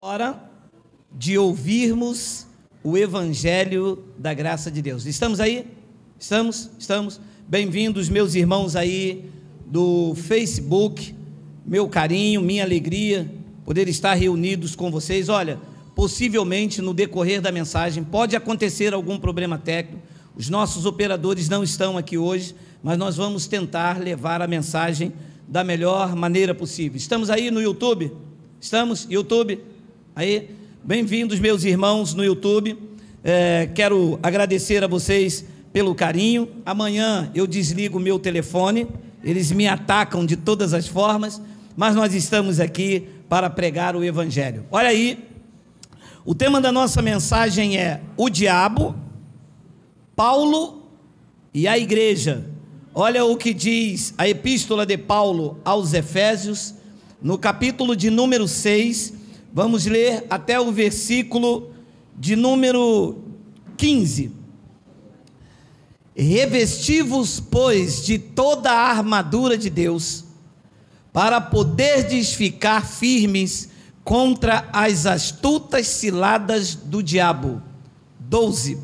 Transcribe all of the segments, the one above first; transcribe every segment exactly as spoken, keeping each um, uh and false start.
Hora de ouvirmos o Evangelho da graça de Deus. Estamos aí? Estamos? Estamos? Bem-vindos, meus irmãos aí do Facebook. Meu carinho, minha alegria poder estar reunidos com vocês. Olha, possivelmente no decorrer da mensagem pode acontecer algum problema técnico. Os nossos operadores não estão aqui hoje, mas nós vamos tentar levar a mensagem da melhor maneira possível. Estamos aí no YouTube? Estamos? YouTube? Aí, bem-vindos, meus irmãos no YouTube. É, quero agradecer a vocês pelo carinho. Amanhã eu desligo o meu telefone, eles me atacam de todas as formas, mas nós estamos aqui para pregar o Evangelho. Olha aí, o tema da nossa mensagem é o diabo, Paulo e a igreja. Olha o que diz a epístola de Paulo aos Efésios, no capítulo de número seis, vamos ler até o versículo de número quinze. Revesti-vos, pois, de toda a armadura de Deus, para poderdes ficar firmes contra as astutas ciladas do diabo. doze.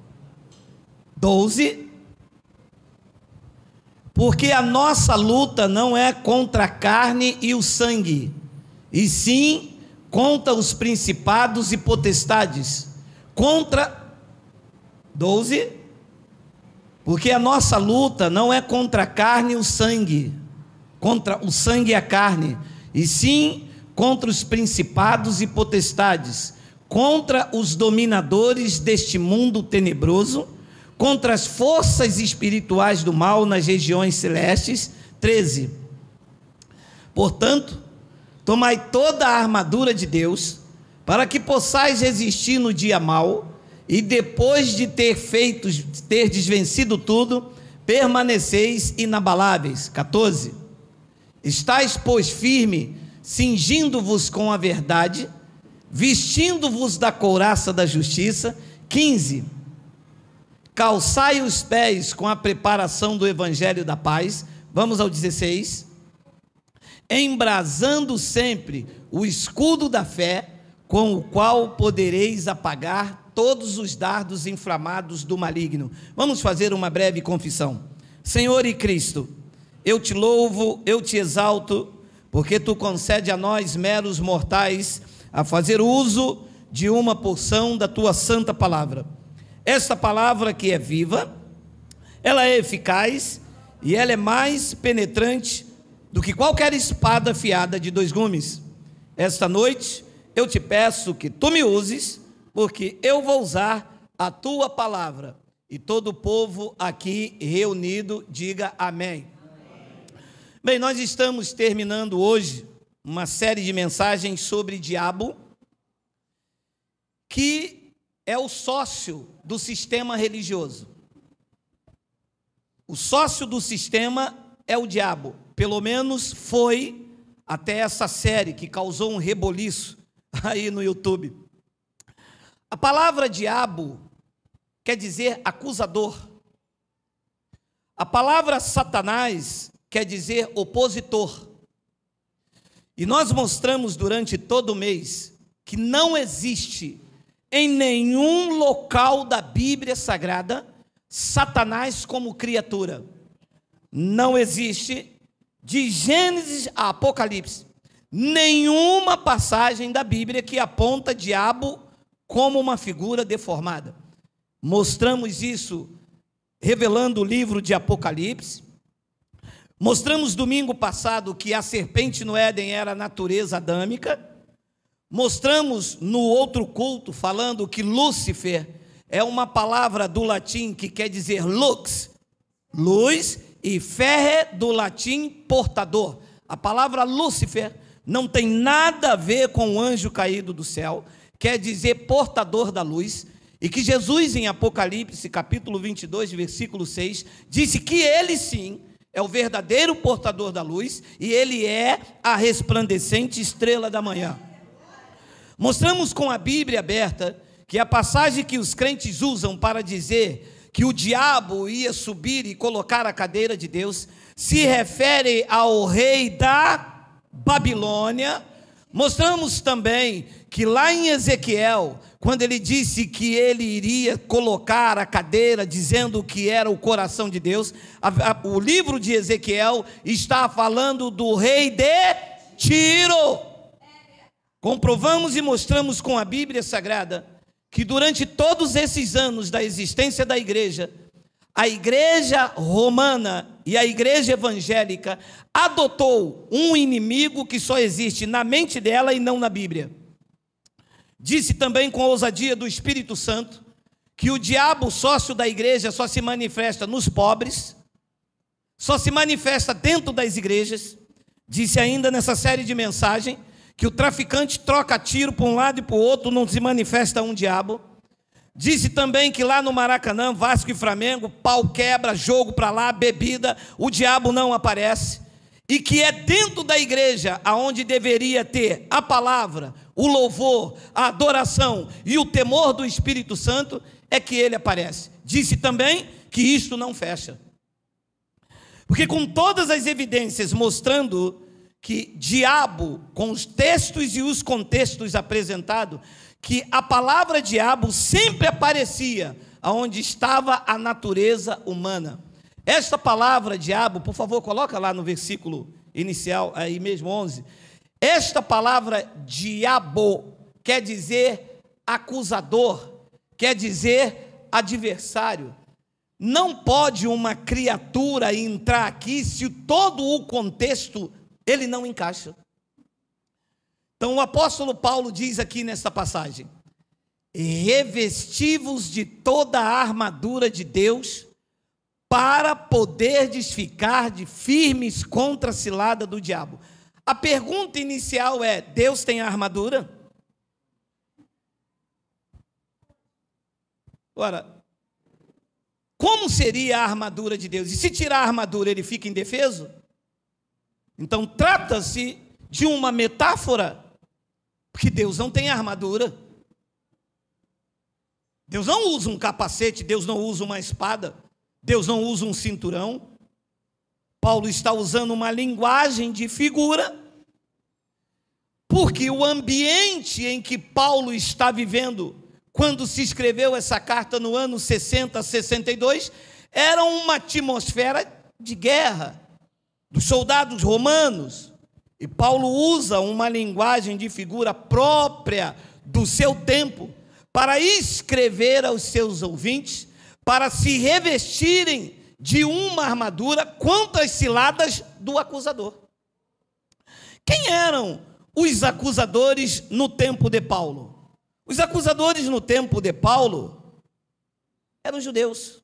doze. Porque a nossa luta não é contra a carne e o sangue, e sim contra os principados e potestades, contra, doze, porque a nossa luta não é contra a carne e o sangue, contra o sangue e a carne, e sim contra os principados e potestades, contra os dominadores deste mundo tenebroso, contra as forças espirituais do mal nas regiões celestes. treze. Portanto, tomai toda a armadura de Deus, para que possais resistir no dia mau, e depois de ter feito, ter desvencido tudo, permaneceis inabaláveis. catorze. Estais, pois, firme, cingindo-vos com a verdade, vestindo-vos da couraça da justiça. quinze. Calçai os pés com a preparação do Evangelho da paz. Vamos ao dezesseis. Embrasando sempre o escudo da fé, com o qual podereis apagar todos os dardos inflamados do maligno. Vamos fazer uma breve confissão. Senhor e Cristo, eu te louvo, eu te exalto, porque tu concede a nós, meros mortais, a fazer uso de uma porção da tua santa palavra. Esta palavra que é viva, ela é eficaz e ela é mais penetrante do que qualquer espada afiada de dois gumes. Esta noite eu te peço que tu me uses, porque eu vou usar a tua palavra. E todo o povo aqui reunido diga amém. Bem, nós estamos terminando hoje uma série de mensagens sobre diabo, que é o sócio do sistema religioso. O sócio do sistema é o diabo. Pelo menos foi até essa série que causou um reboliço aí no YouTube. A palavra diabo quer dizer acusador. A palavra Satanás quer dizer opositor. E nós mostramos durante todo o mês que não existe em nenhum local da Bíblia Sagrada Satanás como criatura. Não existe, de Gênesis a Apocalipse, nenhuma passagem da Bíblia que aponta diabo como uma figura deformada. Mostramos isso revelando o livro de Apocalipse. Mostramos domingo passado que a serpente no Éden era a natureza adâmica. Mostramos no outro culto falando que Lúcifer é uma palavra do latim que quer dizer lux, luz, e ferre do latim portador. A palavra Lúcifer não tem nada a ver com o anjo caído do céu, quer dizer portador da luz, e que Jesus em Apocalipse capítulo vinte e dois, versículo seis, disse que ele sim é o verdadeiro portador da luz, e ele é a resplandecente estrela da manhã. Mostramos com a Bíblia aberta que a passagem que os crentes usam para dizer que o diabo ia subir e colocar a cadeira de Deus se refere ao rei da Babilônia, Mostramos também que lá em Ezequiel, quando ele disse que ele iria colocar a cadeira, dizendo que era o coração de Deus, a, a, o livro de Ezequiel está falando do rei de Tiro. Comprovamos e mostramos com a Bíblia Sagrada que durante todos esses anos da existência da igreja, a igreja romana e a igreja evangélica adotou um inimigo que só existe na mente dela e não na Bíblia. Disse também com a ousadia do Espírito Santo que o diabo, sócio da igreja, só se manifesta nos pobres, só se manifesta dentro das igrejas. Disse ainda nessa série de mensagens que o traficante troca tiro para um lado e para o outro, não se manifesta um diabo. Disse também que lá no Maracanã, Vasco e Flamengo, pau quebra, jogo para lá, bebida, o diabo não aparece. E que é dentro da igreja aonde deveria ter a palavra, o louvor, a adoração e o temor do Espírito Santo, é que ele aparece. Disse também que isto não fecha. Porque com todas as evidências mostrando que diabo, com os textos e os contextos apresentados, que a palavra diabo sempre aparecia onde estava a natureza humana. Esta palavra diabo, por favor, coloca lá no versículo inicial, aí mesmo onze. Esta palavra diabo quer dizer acusador, quer dizer adversário. Não pode uma criatura entrar aqui se todo o contexto ele não encaixa. Então o apóstolo Paulo diz aqui nesta passagem: revesti-vos de toda a armadura de Deus, para poderdes ficar de firmes contra a cilada do diabo. A pergunta inicial é: Deus tem armadura? Ora, como seria a armadura de Deus? E se tirar a armadura, ele fica indefeso? Então trata-se de uma metáfora, porque Deus não tem armadura. Deus não usa um capacete, Deus não usa uma espada, Deus não usa um cinturão. Paulo está usando uma linguagem de figura, porque o ambiente em que Paulo está vivendo, quando se escreveu essa carta no ano sessenta, sessenta e dois, era uma atmosfera de guerra, dos soldados romanos. E Paulo usa uma linguagem de figura própria do seu tempo, para escrever aos seus ouvintes, para se revestirem de uma armadura contra as ciladas do acusador. Quem eram os acusadores no tempo de Paulo? Os acusadores no tempo de Paulo eram judeus.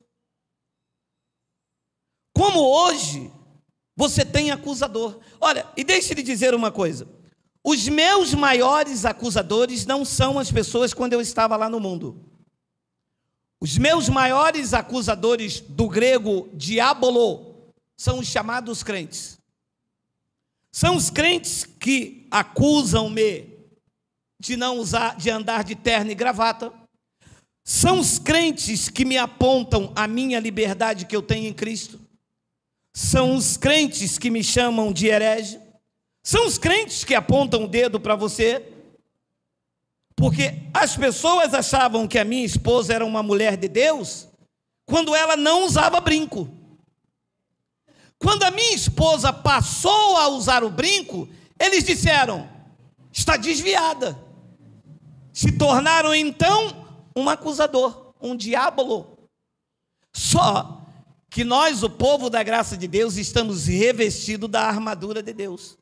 Como hoje você tem acusador. Olha, e deixe-lhe dizer uma coisa: os meus maiores acusadores não são as pessoas quando eu estava lá no mundo. Os meus maiores acusadores, do grego diabolo, são os chamados crentes. São os crentes que acusam-me de não usar, de andar de terno e gravata. São os crentes que me apontam a minha liberdade que eu tenho em Cristo. São os crentes que me chamam de herege. São os crentes que apontam o dedo para você. Porque as pessoas achavam que a minha esposa era uma mulher de Deus quando ela não usava brinco. Quando a minha esposa passou a usar o brinco, eles disseram: está desviada. Se tornaram então um acusador, um diabolo. Só que nós, o povo da graça de Deus, estamos revestidos da armadura de Deus.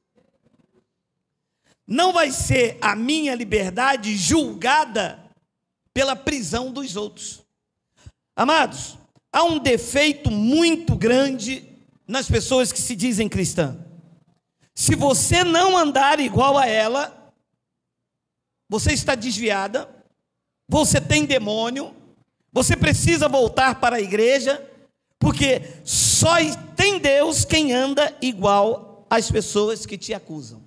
Não vai ser a minha liberdade julgada pela prisão dos outros. Amados, há um defeito muito grande nas pessoas que se dizem cristãs. Se você não andar igual a ela, você está desviada, você tem demônio, você precisa voltar para a igreja, porque só tem Deus quem anda igual às pessoas que te acusam.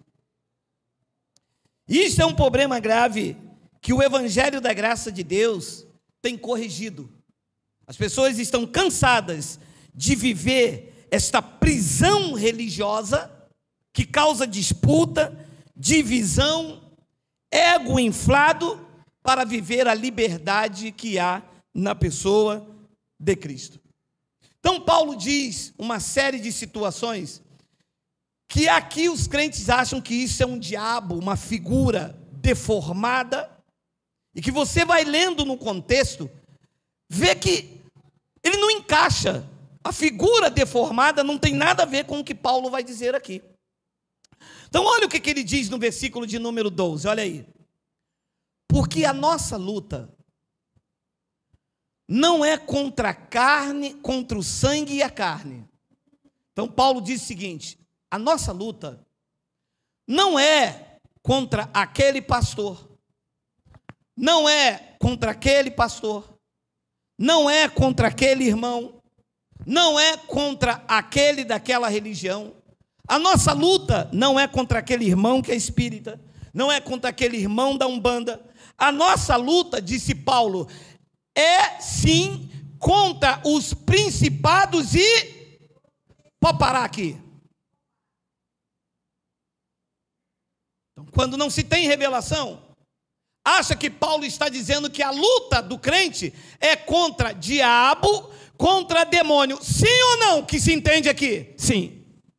Isso é um problema grave que o Evangelho da Graça de Deus tem corrigido. As pessoas estão cansadas de viver esta prisão religiosa que causa disputa, divisão, ego inflado, para viver a liberdade que há na pessoa de Cristo. Então Paulo diz uma série de situações que aqui os crentes acham que isso é um diabo, uma figura deformada, e que você vai lendo no contexto, vê que ele não encaixa. A figura deformada não tem nada a ver com o que Paulo vai dizer aqui. Então olha o que ele diz no versículo de número doze, olha aí. Porque a nossa luta não é contra a carne, contra o sangue e a carne. Então Paulo diz o seguinte: a nossa luta não é contra aquele pastor, não é contra aquele pastor, não é contra aquele irmão, não é contra aquele daquela religião. A nossa luta não é contra aquele irmão que é espírita, não é contra aquele irmão da Umbanda. A nossa luta, disse Paulo, é sim contra os principados e... Pode parar aqui. Então, quando não se tem revelação, acha que Paulo está dizendo que a luta do crente é contra diabo, contra demônio. Sim ou não que se entende aqui? Sim.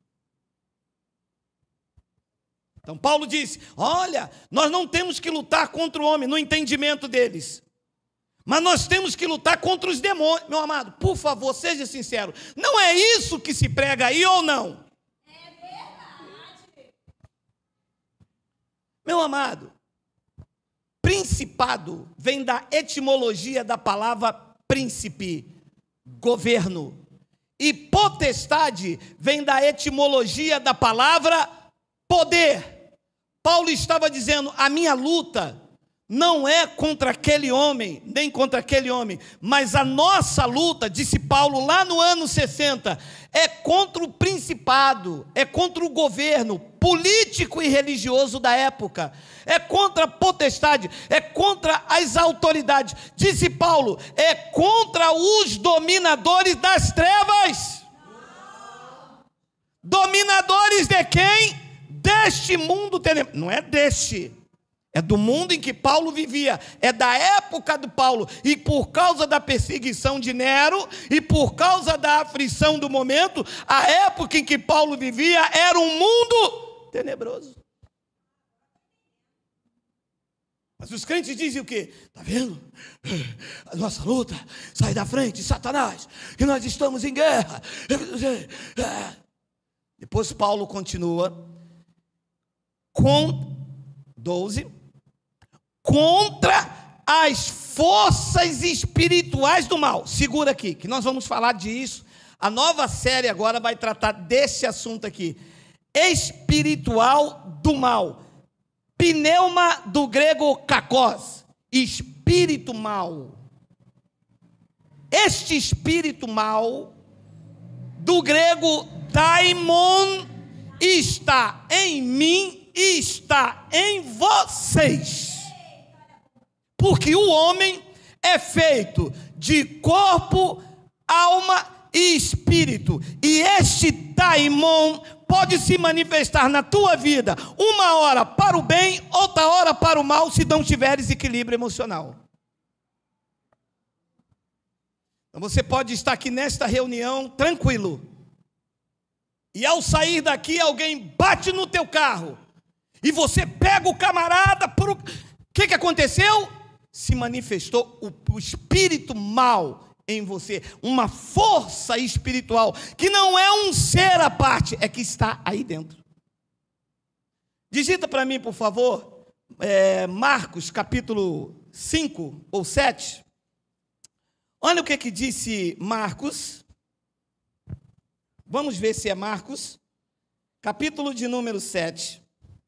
Então Paulo disse, olha, nós não temos que lutar contra o homem no entendimento deles, mas nós temos que lutar contra os demônios. Meu amado, por favor, seja sincero, não é isso que se prega aí ou não? É verdade. Meu amado, principado vem da etimologia da palavra príncipe, governo, e potestade vem da etimologia da palavra poder. Paulo estava dizendo, a minha luta não é contra aquele homem, nem contra aquele homem, mas a nossa luta, disse Paulo lá no ano sessenta, é contra o principado, é contra o governo político e religioso da época, é contra a potestade, é contra as autoridades. Disse Paulo, é contra os dominadores das trevas. Dominadores de quem? Deste mundo tenebroso. Não é deste, é do mundo em que Paulo vivia, é da época do Paulo, e por causa da perseguição de Nero, e por causa da aflição do momento, a época em que Paulo vivia era um mundo tenebroso. Mas os crentes dizem o quê? Está vendo? A nossa luta sai da frente, Satanás, que nós estamos em guerra. Depois Paulo continua com doze, contra as forças espirituais do mal. Segura aqui, que nós vamos falar disso. A nova série agora vai tratar desse assunto aqui. Espiritual do mal. Pneuma do grego kakos, espírito mal. Este espírito mal, do grego daimon, está em mim e está em vocês. Porque o homem é feito de corpo, alma e espírito. E este daimon pode se manifestar na tua vida, uma hora para o bem, outra hora para o mal, se não tiveres equilíbrio emocional. Então você pode estar aqui nesta reunião tranquilo, e ao sair daqui alguém bate no teu carro, e você pega o camarada, por... o que, que aconteceu? Se manifestou o, o espírito mal em você, uma força espiritual, que não é um ser à parte, é que está aí dentro. Digita para mim, por favor, é, Marcos capítulo cinco ou sete, olha o que, que disse Marcos, vamos ver se é Marcos, capítulo de número sete.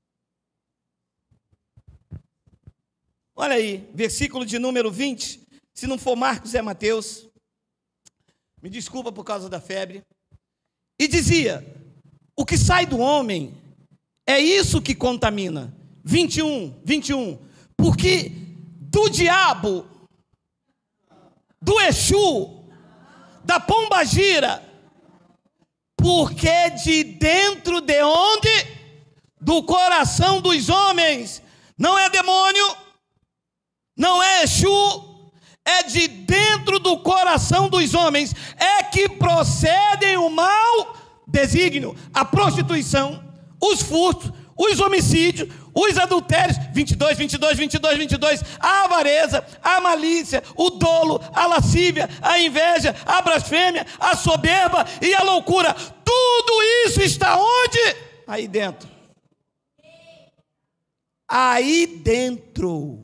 Olha aí, versículo de número vinte, se não for Marcos é Mateus, me desculpa por causa da febre, e dizia, o que sai do homem, é isso que contamina, vinte e um, vinte e um, porque do diabo, do Exu, da pombagira, porque de dentro de onde do coração dos homens. Não é demônio, não é Exu, é de dentro do coração dos homens, é que procedem o mau desígnio, a prostituição, os furtos, os homicídios, os adultérios, vinte e dois, vinte e dois, vinte e dois, vinte e dois, a avareza, a malícia, o dolo, a lascívia, a inveja, a blasfêmia, a soberba e a loucura. Tudo isso está onde? Aí dentro. Aí dentro.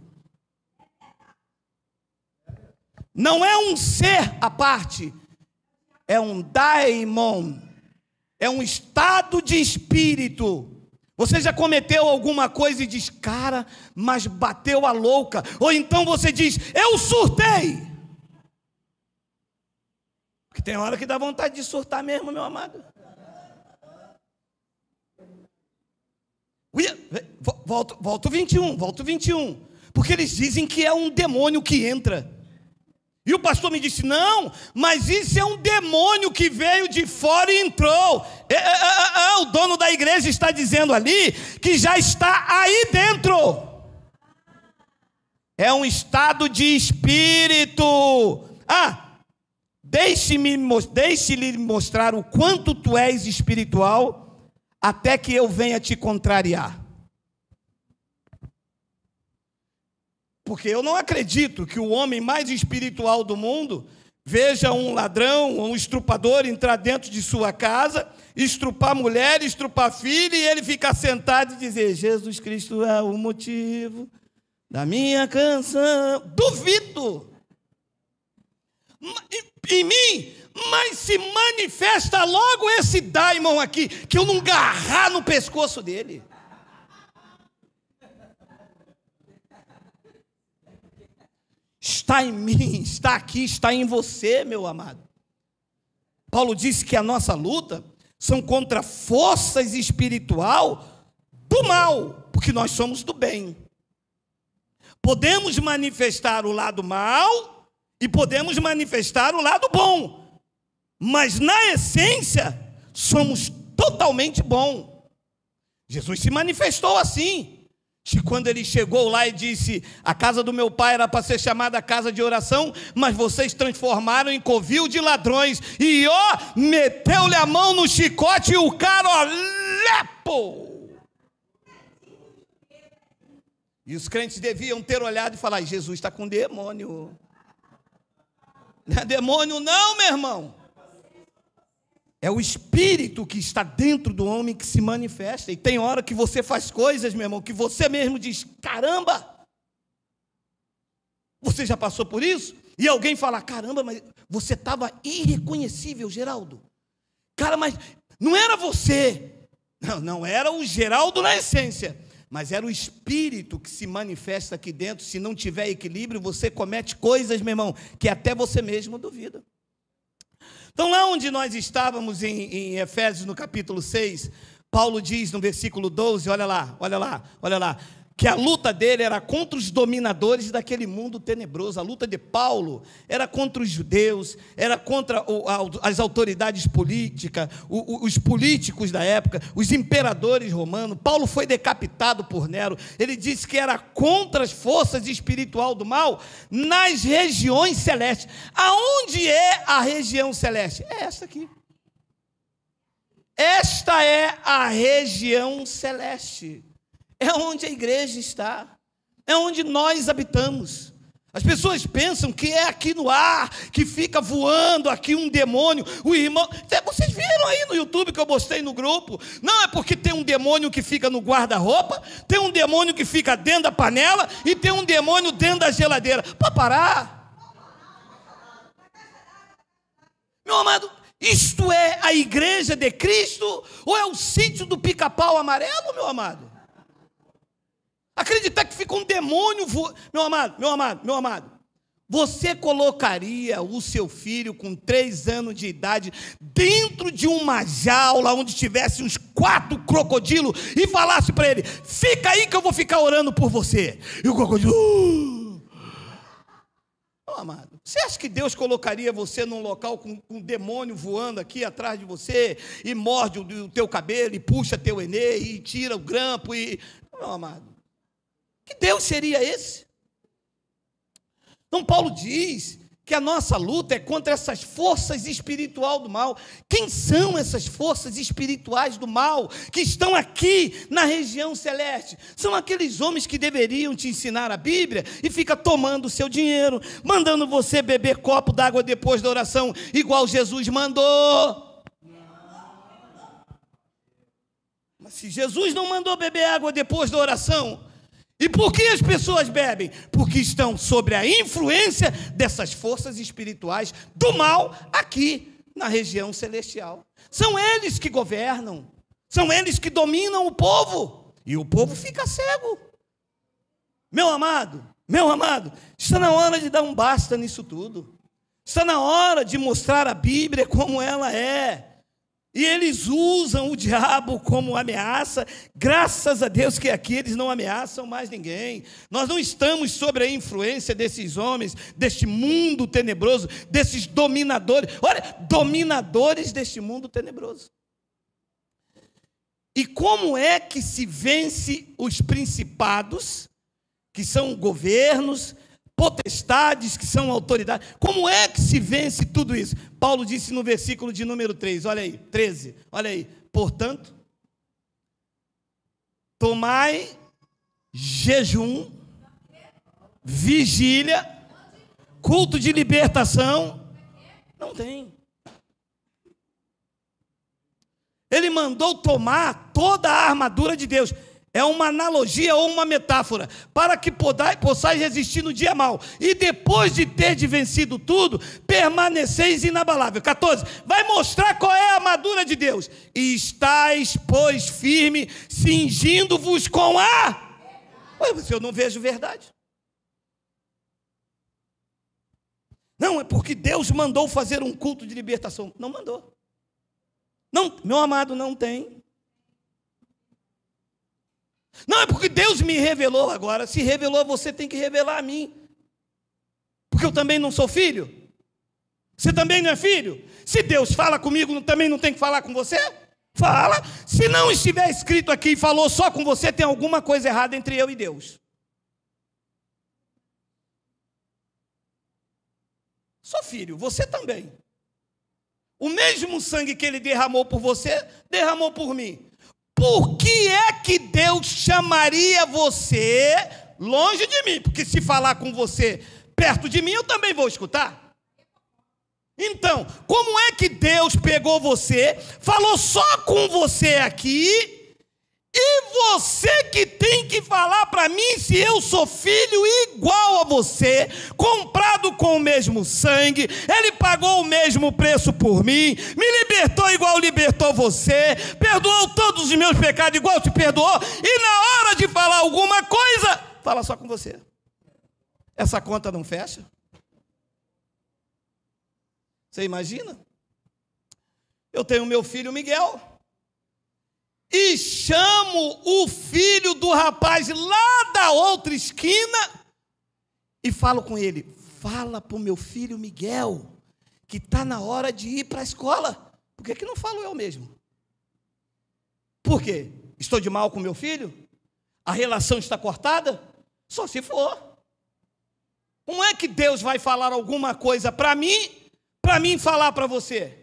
Não é um ser à parte, é um daimon, é um estado de espírito. Você já cometeu alguma coisa e diz, cara, mas bateu a louca. Ou então você diz, eu surtei. Porque tem hora que dá vontade de surtar mesmo, meu amado. Volto, volto vinte e um, volto vinte e um. Porque eles dizem que é um demônio que entra. E o pastor me disse, não, mas isso é um demônio que veio de fora e entrou. É, é, é, é, o dono da igreja está dizendo ali que já está aí dentro. É um estado de espírito. Ah, deixe-me, deixe-lhe mostrar o quanto tu és espiritual, até que eu venha te contrariar. Porque eu não acredito que o homem mais espiritual do mundo veja um ladrão ou um estrupador entrar dentro de sua casa, estrupar mulher, estrupar filho, e ele ficar sentado e dizer, Jesus Cristo é o motivo da minha canção. Duvido. Em mim, mas se manifesta logo esse daimon aqui, que eu não agarrar no pescoço dele. Está em mim, está aqui, está em você, meu amado. Paulo disse que a nossa luta são contra forças espiritual do mal, porque nós somos do bem. Podemos manifestar o lado mal e podemos manifestar o lado bom, mas na essência somos totalmente bom. Jesus se manifestou assim. Que quando ele chegou lá e disse, a casa do meu pai era para ser chamada casa de oração, mas vocês transformaram em covil de ladrões, e ó, meteu-lhe a mão no chicote e o cara, ó, lepo. E os crentes deviam ter olhado e falar, Jesus está com demônio. Não é demônio não, meu irmão. É o espírito que está dentro do homem que se manifesta. E tem hora que você faz coisas, meu irmão, que você mesmo diz, caramba! Você já passou por isso? E alguém fala, caramba, mas você estava irreconhecível, Geraldo. Cara, mas não era você. Não, não era o Geraldo na essência. Mas era o espírito que se manifesta aqui dentro. Se não tiver equilíbrio, você comete coisas, meu irmão, que até você mesmo duvida. Então, lá onde nós estávamos em, em Efésios, no capítulo seis, Paulo diz no versículo doze, olha lá, olha lá, olha lá, que a luta dele era contra os dominadores daquele mundo tenebroso. A luta de Paulo era contra os judeus, era contra o, a, as autoridades políticas, o, o, os políticos da época, os imperadores romanos. Paulo foi decapitado por Nero. Ele disse que era contra as forças espirituais do mal nas regiões celestes. Aonde é a região celeste? É esta aqui. Esta é a região celeste. É onde a igreja está, é onde nós habitamos. As pessoas pensam que é aqui no ar, que fica voando aqui um demônio. O irmão, vocês viram aí no YouTube que eu postei no grupo? Não é porque tem um demônio que fica no guarda-roupa, tem um demônio que fica dentro da panela e tem um demônio dentro da geladeira. Para parar. Meu amado, isto é a igreja de Cristo ou é o sítio do pica-pau amarelo, meu amado? Acreditar que fica um demônio voando. Meu amado, meu amado, meu amado, você colocaria o seu filho com três anos de idade dentro de uma jaula onde tivesse uns quatro crocodilos e falasse para ele, fica aí que eu vou ficar orando por você? E o crocodilo... Uh! Oh, amado, você acha que Deus colocaria você num local com, com um demônio voando aqui atrás de você, e morde o, o teu cabelo, e puxa teu enê, e tira o grampo, e... Não, amado. Que Deus seria esse? Então Paulo diz que a nossa luta é contra essas forças espirituais do mal. Quem são essas forças espirituais do mal que estão aqui na região celeste? São aqueles homens que deveriam te ensinar a Bíblia e fica tomando o seu dinheiro, mandando você beber copo d'água depois da oração, igual Jesus mandou. Mas se Jesus não mandou beber água depois da oração, e por que as pessoas bebem? Porque estão sob a influência dessas forças espirituais do mal aqui na região celestial. São eles que governam, são eles que dominam o povo, e o povo fica cego. Meu amado, meu amado, está na hora de dar um basta nisso tudo. Está na hora de mostrar a Bíblia como ela é. E eles usam o diabo como ameaça. Graças a Deus que aqui eles não ameaçam mais ninguém. Nós não estamos sob a influência desses homens, deste mundo tenebroso, desses dominadores. Olha, dominadores deste mundo tenebroso. E como é que se vence os principados, que são governos, potestades, que são autoridades? Como é que se vence tudo isso? Paulo disse no versículo de número três, olha aí, treze, olha aí. Portanto, tomai jejum, vigília, culto de libertação. Não tem. Ele mandou tomar toda a armadura de Deus. É uma analogia ou uma metáfora, para que possais resistir no dia mau, e depois de ter de vencido tudo, permaneceis inabalável. quatorze, vai mostrar qual é a armadura de Deus. E estáis, pois, firme, cingindo-vos com a... Ué, mas eu não vejo verdade. Não, é porque Deus mandou fazer um culto de libertação. Não mandou. Não, meu amado, não tem. Não, é porque Deus me revelou agora. Se revelou, você tem que revelar a mim. Porque eu também não sou filho. Você também não é filho. Se Deus fala comigo, também não tem que falar com você? Fala. Se não estiver escrito aqui e falou só com você, tem alguma coisa errada entre eu e Deus. Sou filho, você também. O mesmo sangue que Ele derramou por você, derramou por mim. Por que é que Deus chamaria você longe de mim? Porque se falar com você perto de mim, eu também vou escutar. Então, como é que Deus pegou você, falou só com você aqui, e você que tem que falar para mim se eu sou filho igual a você, comprado com o mesmo sangue, Ele pagou o mesmo preço por mim, me libertou igual libertou você, perdoou todos os meus pecados igual te perdoou, e na hora de falar alguma coisa, fala só com você. Essa conta não fecha? Você imagina? Eu tenho meu filho Miguel, e chamo o filho do rapaz lá da outra esquina e falo com ele, fala para o meu filho Miguel que está na hora de ir para a escola. Por que que não falo eu mesmo? Por quê? Estou de mal com meu filho? A relação está cortada? Só se for. Como é que Deus vai falar alguma coisa para mim, para mim falar para você?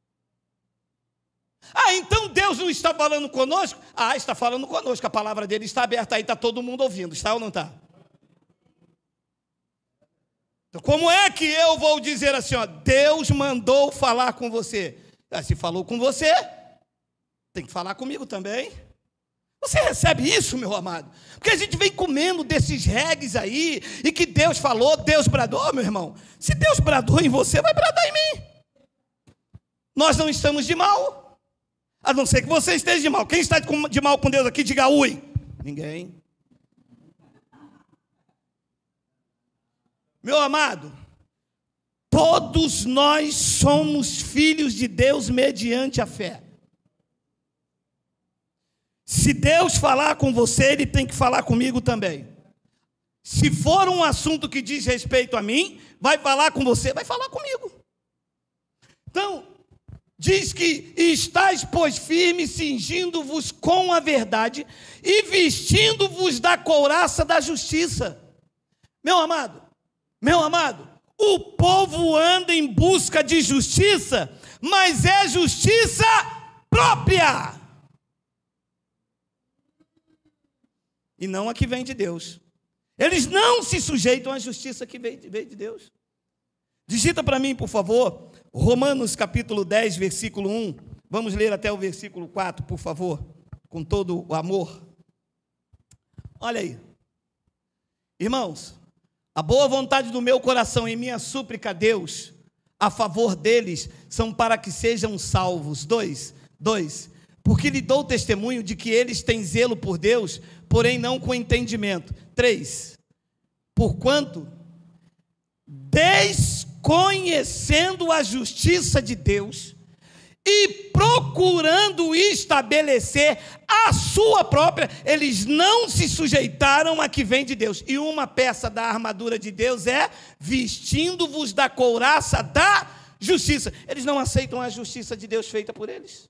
Ah, então Deus não está falando conosco? Ah, está falando conosco, a palavra dele está aberta aí, está todo mundo ouvindo, está ou não está? Então, como é que eu vou dizer assim, ó, Deus mandou falar com você? Ah, se falou com você, tem que falar comigo também. Você recebe isso, meu amado? Porque a gente vem comendo desses regues aí, e que Deus falou, Deus bradou, meu irmão. Se Deus bradou em você, vai bradar em mim. Nós não estamos de mal. A não ser que você esteja de mal. Quem está de mal com Deus aqui, diga ui. Ninguém. Meu amado, todos nós somos filhos de Deus mediante a fé. Se Deus falar com você, Ele tem que falar comigo também. Se for um assunto que diz respeito a mim, vai falar com você, vai falar comigo. Então, diz que estáis, pois, firmes, cingindo-vos com a verdade e vestindo-vos da couraça da justiça. Meu amado, meu amado, o povo anda em busca de justiça, mas é justiça própria. E não a que vem de Deus. Eles não se sujeitam à justiça que veio de Deus. Digita para mim, por favor, Romanos capítulo dez, versículo um. Vamos ler até o versículo quatro, por favor, com todo o amor. Olha aí. Irmãos, a boa vontade do meu coração e minha súplica a Deus, a favor deles, são para que sejam salvos. Dois, dois. Porque lhe dou testemunho de que eles têm zelo por Deus, porém não com entendimento. Três. Porquanto, desconhecendo a justiça de Deus e procurando estabelecer a sua própria, eles não se sujeitaram a que vem de Deus. E uma peça da armadura de Deus é vestindo-vos da couraça da justiça. Eles não aceitam a justiça de Deus feita por eles.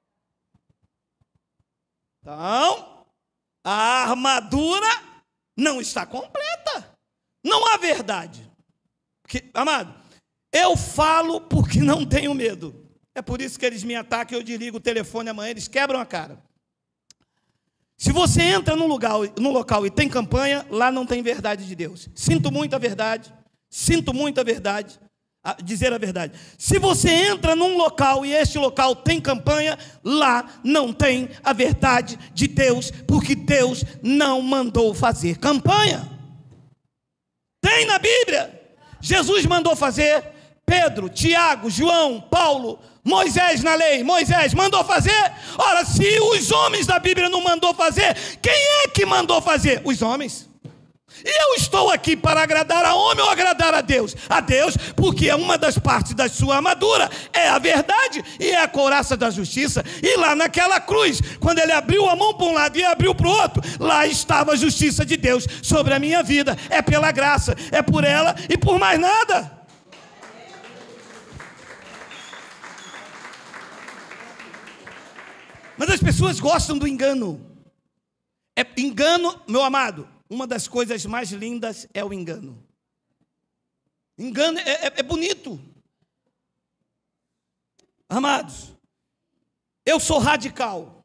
Então, a armadura não está completa. Não há verdade. Porque, amado, eu falo porque não tenho medo. É por isso que eles me atacam, eu desligo o telefone amanhã, eles quebram a cara. Se você entra num lugar, num local e tem campanha, lá não tem verdade de Deus. Sinto muito a verdade, sinto muito a verdade, a dizer a verdade. Se você entra num local e este local tem campanha, lá não tem a verdade de Deus, porque Deus não mandou fazer campanha. Tem na Bíblia. Jesus mandou fazer, Pedro, Tiago, João, Paulo, Moisés na lei, Moisés mandou fazer. Ora, se os homens da Bíblia não mandou fazer, quem é que mandou fazer? Os homens. E eu estou aqui para agradar a homem ou agradar a Deus? A Deus, porque é uma das partes da sua armadura, é a verdade e é a couraça da justiça. E lá naquela cruz, quando ele abriu a mão para um lado e abriu para o outro, lá estava a justiça de Deus sobre a minha vida. É pela graça, é por ela e por mais nada. Mas as pessoas gostam do engano. É engano, meu amado. Uma das coisas mais lindas é o engano. Engano é, é, é bonito. Amados, eu sou radical.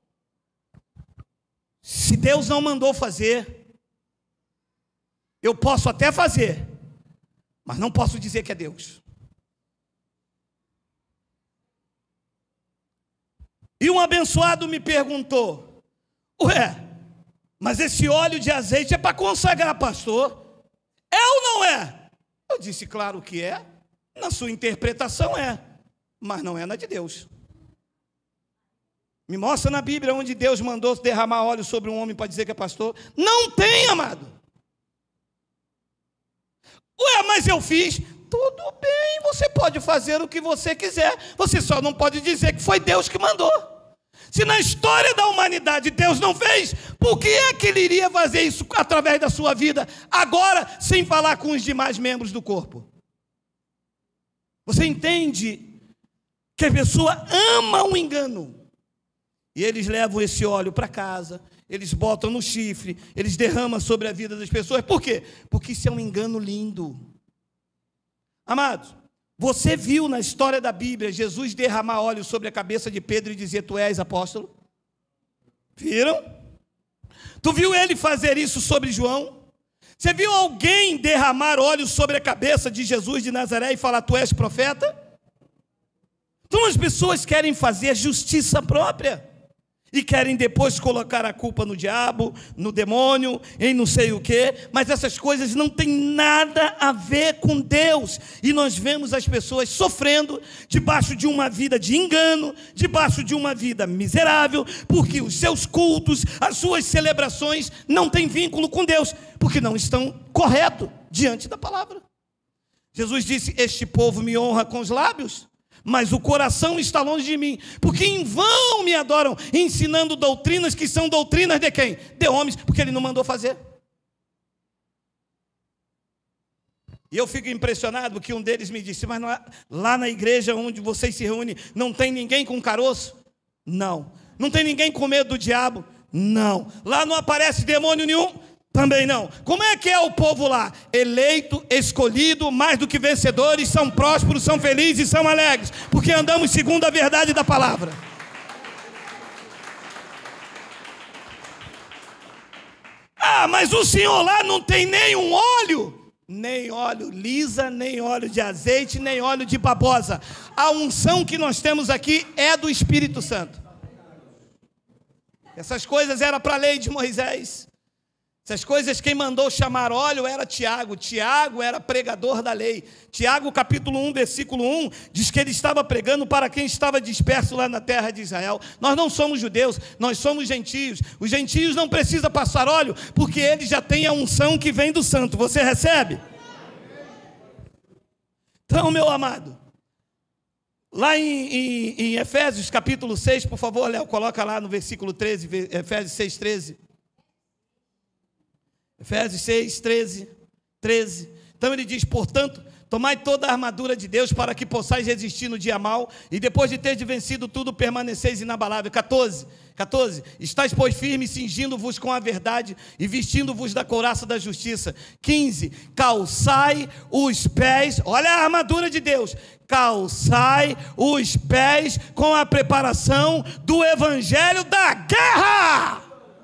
Se Deus não mandou fazer, eu posso até fazer, mas não posso dizer que é Deus. E um abençoado me perguntou: ué, mas esse óleo de azeite é para consagrar, pastor? É ou não é? Eu disse, claro que é. Na sua interpretação é, mas não é na de Deus. Me mostra na Bíblia onde Deus mandou derramar óleo sobre um homem para dizer que é pastor. Não tem, amado. Ué, mas eu fiz. Tudo bem, você pode fazer o que você quiser. Você só não pode dizer que foi Deus que mandou. Se na história da humanidade Deus não fez, por que é que Ele iria fazer isso através da sua vida, agora, sem falar com os demais membros do corpo? Você entende que a pessoa ama o engano. E eles levam esse óleo para casa, eles botam no chifre, eles derramam sobre a vida das pessoas. Por quê? Porque isso é um engano lindo. Amados, você viu na história da Bíblia Jesus derramar óleo sobre a cabeça de Pedro e dizer, tu és apóstolo? Viram? Tu viu ele fazer isso sobre João? Você viu alguém derramar óleo sobre a cabeça de Jesus de Nazaré e falar, tu és profeta? Então as pessoas querem fazer justiça própria. E querem depois colocar a culpa no diabo, no demônio, em não sei o quê. Mas essas coisas não têm nada a ver com Deus. E nós vemos as pessoas sofrendo debaixo de uma vida de engano, debaixo de uma vida miserável, porque os seus cultos, as suas celebrações não têm vínculo com Deus, porque não estão corretos diante da palavra. Jesus disse, este povo me honra com os lábios, mas o coração está longe de mim, porque em vão me adoram, ensinando doutrinas que são doutrinas de quem? De homens, porque ele não mandou fazer. E eu fico impressionado que um deles me disse, mas não é, lá na igreja onde vocês se reúnem, não tem ninguém com caroço? Não. Não tem ninguém com medo do diabo? Não. Lá não aparece demônio nenhum? Também não. Como é que é o povo lá? Eleito, escolhido, mais do que vencedores, são prósperos, são felizes, são alegres, porque andamos segundo a verdade da palavra. Ah, mas o senhor lá não tem nem um óleo? Nem óleo lisa, nem óleo de azeite, nem óleo de babosa. A unção que nós temos aqui é do Espírito Santo. Essas coisas eram para a lei de Moisés. Essas coisas quem mandou chamar óleo era Tiago. Tiago era pregador da lei. Tiago capítulo um, versículo um, diz que ele estava pregando para quem estava disperso lá na terra de Israel. Nós não somos judeus, nós somos gentios. Os gentios não precisam passar óleo, porque eles já têm a unção que vem do santo. Você recebe? Então, meu amado, lá em, em, em Efésios capítulo seis, por favor, Léo, coloca lá no versículo treze, Efésios seis, treze. Efésios seis, treze, treze. Então ele diz, portanto, tomai toda a armadura de Deus para que possais resistir no dia mau, e depois de ter vencido tudo, permaneceis inabalável. catorze, catorze. Estais, pois, firmes, cingindo-vos com a verdade e vestindo-vos da couraça da justiça. quinze. Calçai os pés, olha a armadura de Deus. Calçai os pés com a preparação do evangelho da guerra.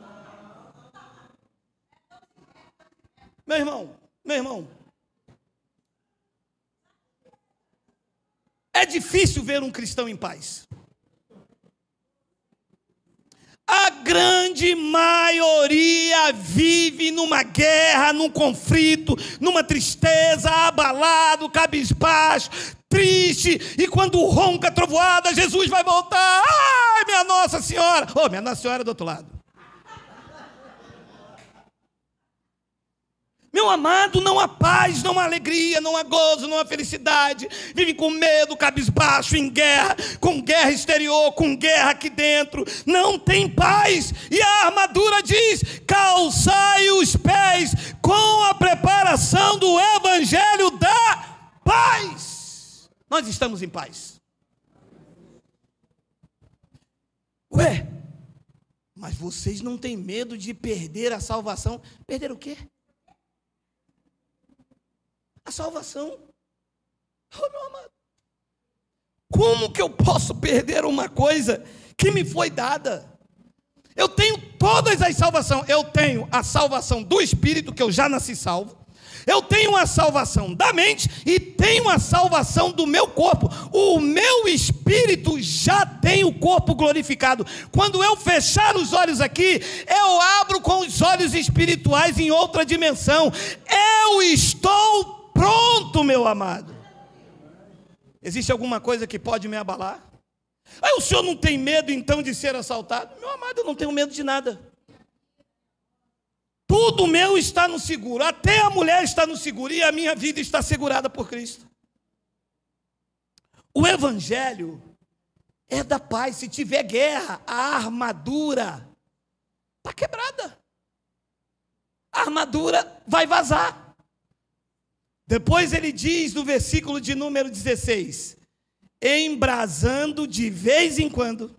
Meu irmão, meu irmão, é difícil ver um cristão em paz. A grande maioria vive numa guerra, num conflito, numa tristeza, abalado, cabisbaixo, triste, e quando ronca a trovoada, Jesus vai voltar. Ai, minha Nossa Senhora! Oh, minha Nossa Senhora é do outro lado. Meu amado, não há paz, não há alegria, não há gozo, não há felicidade. Vive com medo, cabisbaixo, em guerra, com guerra exterior, com guerra aqui dentro. Não tem paz. E a armadura diz, calçai os pés com a preparação do evangelho da paz. Nós estamos em paz. Ué, mas vocês não têm medo de perder a salvação? Perder o quê? A salvação. Oh, meu amado, como que eu posso perder uma coisa que me foi dada? Eu tenho todas as salvações. Eu tenho a salvação do Espírito, que eu já nasci salvo. Eu tenho a salvação da mente e tenho a salvação do meu corpo. O meu espírito já tem o corpo glorificado. Quando eu fechar os olhos aqui, eu abro com os olhos espirituais em outra dimensão. Eu estou pronto, meu amado. Existe alguma coisa que pode me abalar? Aí o senhor não tem medo então de ser assaltado? Meu amado, eu não tenho medo de nada. Tudo meu está no seguro. Até a mulher está no seguro e a minha vida está segurada por Cristo. O evangelho é da paz. Se tiver guerra, a armadura está quebrada. A armadura vai vazar. Depois ele diz no versículo de número dezesseis, embrasando de vez em quando,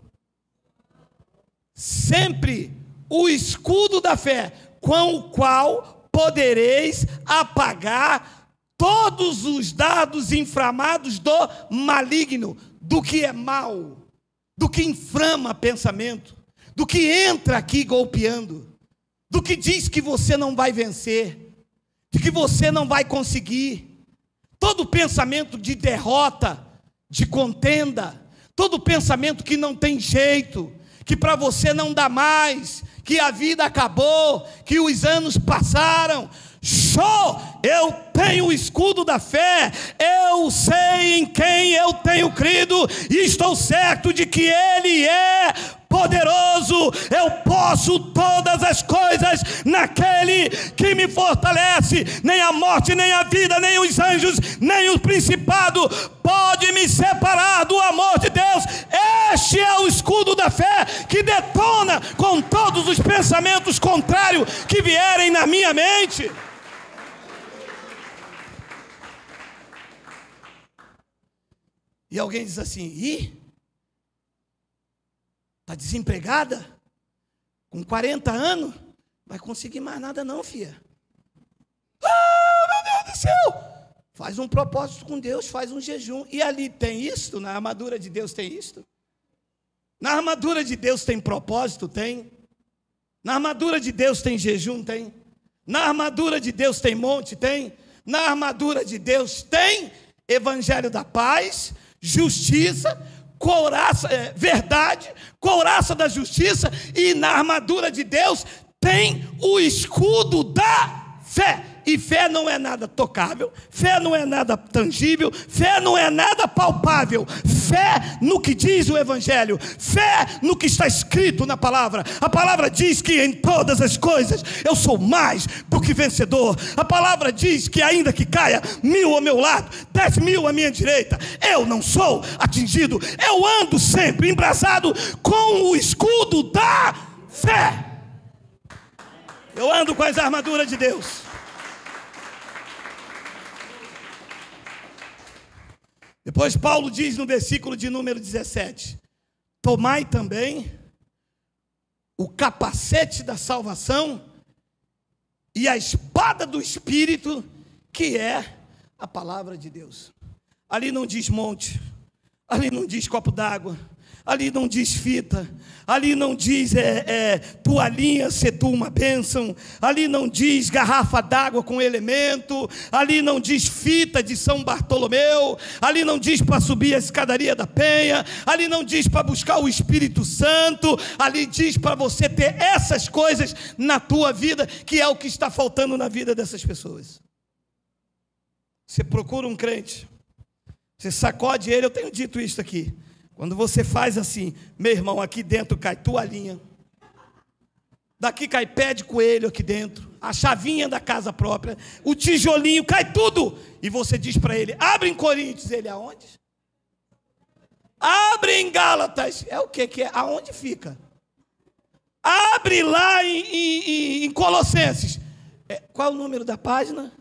sempre o escudo da fé, com o qual podereis apagar todos os dardos inflamados do maligno, do que é mal, do que inflama pensamento, do que entra aqui golpeando, do que diz que você não vai vencer, de que você não vai conseguir. Todo pensamento de derrota, de contenda, todo pensamento que não tem jeito, que para você não dá mais, que a vida acabou, que os anos passaram. Show! Eu tenho o escudo da fé, eu sei em quem eu tenho crido, e estou certo de que Ele é poderoso. Eu posso todas as coisas naquele que me fortalece. Nem a morte, nem a vida, nem os anjos, nem o principado pode me separar do amor de Deus. Este é o escudo da fé que detona com todos os pensamentos contrários que vierem na minha mente. E alguém diz assim: ih, está desempregada? Com quarenta anos? Vai conseguir mais nada não, filha. Ah, meu Deus do céu! Faz um propósito com Deus, faz um jejum. E ali tem isto? Na armadura de Deus tem isto? Na armadura de Deus tem propósito? Tem. Na armadura de Deus tem jejum? Tem. Na armadura de Deus tem monte? Tem. Na armadura de Deus tem evangelho da paz, justiça, couraça, é, verdade, couraça da justiça. E na armadura de Deus tem o escudo da fé. E fé não é nada tocável, fé não é nada tangível, fé não é nada palpável. Fé no que diz o Evangelho, fé no que está escrito na palavra. A palavra diz que em todas as coisas eu sou mais do que vencedor. A palavra diz que ainda que caia mil ao meu lado, dez mil à minha direita, eu não sou atingido. Eu ando sempre embrasado com o escudo da fé. Eu ando com as armaduras de Deus. Depois Paulo diz no versículo de número dezessete: tomai também o capacete da salvação e a espada do Espírito, que é a palavra de Deus. Ali não diz monte, ali não diz copo d'água, ali não diz fita, ali não diz é, é, toalhinha ser tu uma bênção, ali não diz garrafa d'água com elemento, ali não diz fita de São Bartolomeu, ali não diz para subir a escadaria da Penha, ali não diz para buscar o Espírito Santo, ali diz para você ter essas coisas na tua vida, que é o que está faltando na vida dessas pessoas. Você procura um crente, você sacode ele. Eu tenho dito isso aqui. Quando você faz assim, meu irmão, aqui dentro cai toalhinha, daqui cai pé de coelho aqui dentro, a chavinha da casa própria, o tijolinho, cai tudo. E você diz para ele: abre em Coríntios. Ele: aonde? Abre em Gálatas. É o que que é? Aonde fica? Abre lá em, em, em Colossenses. É, qual é o número da página?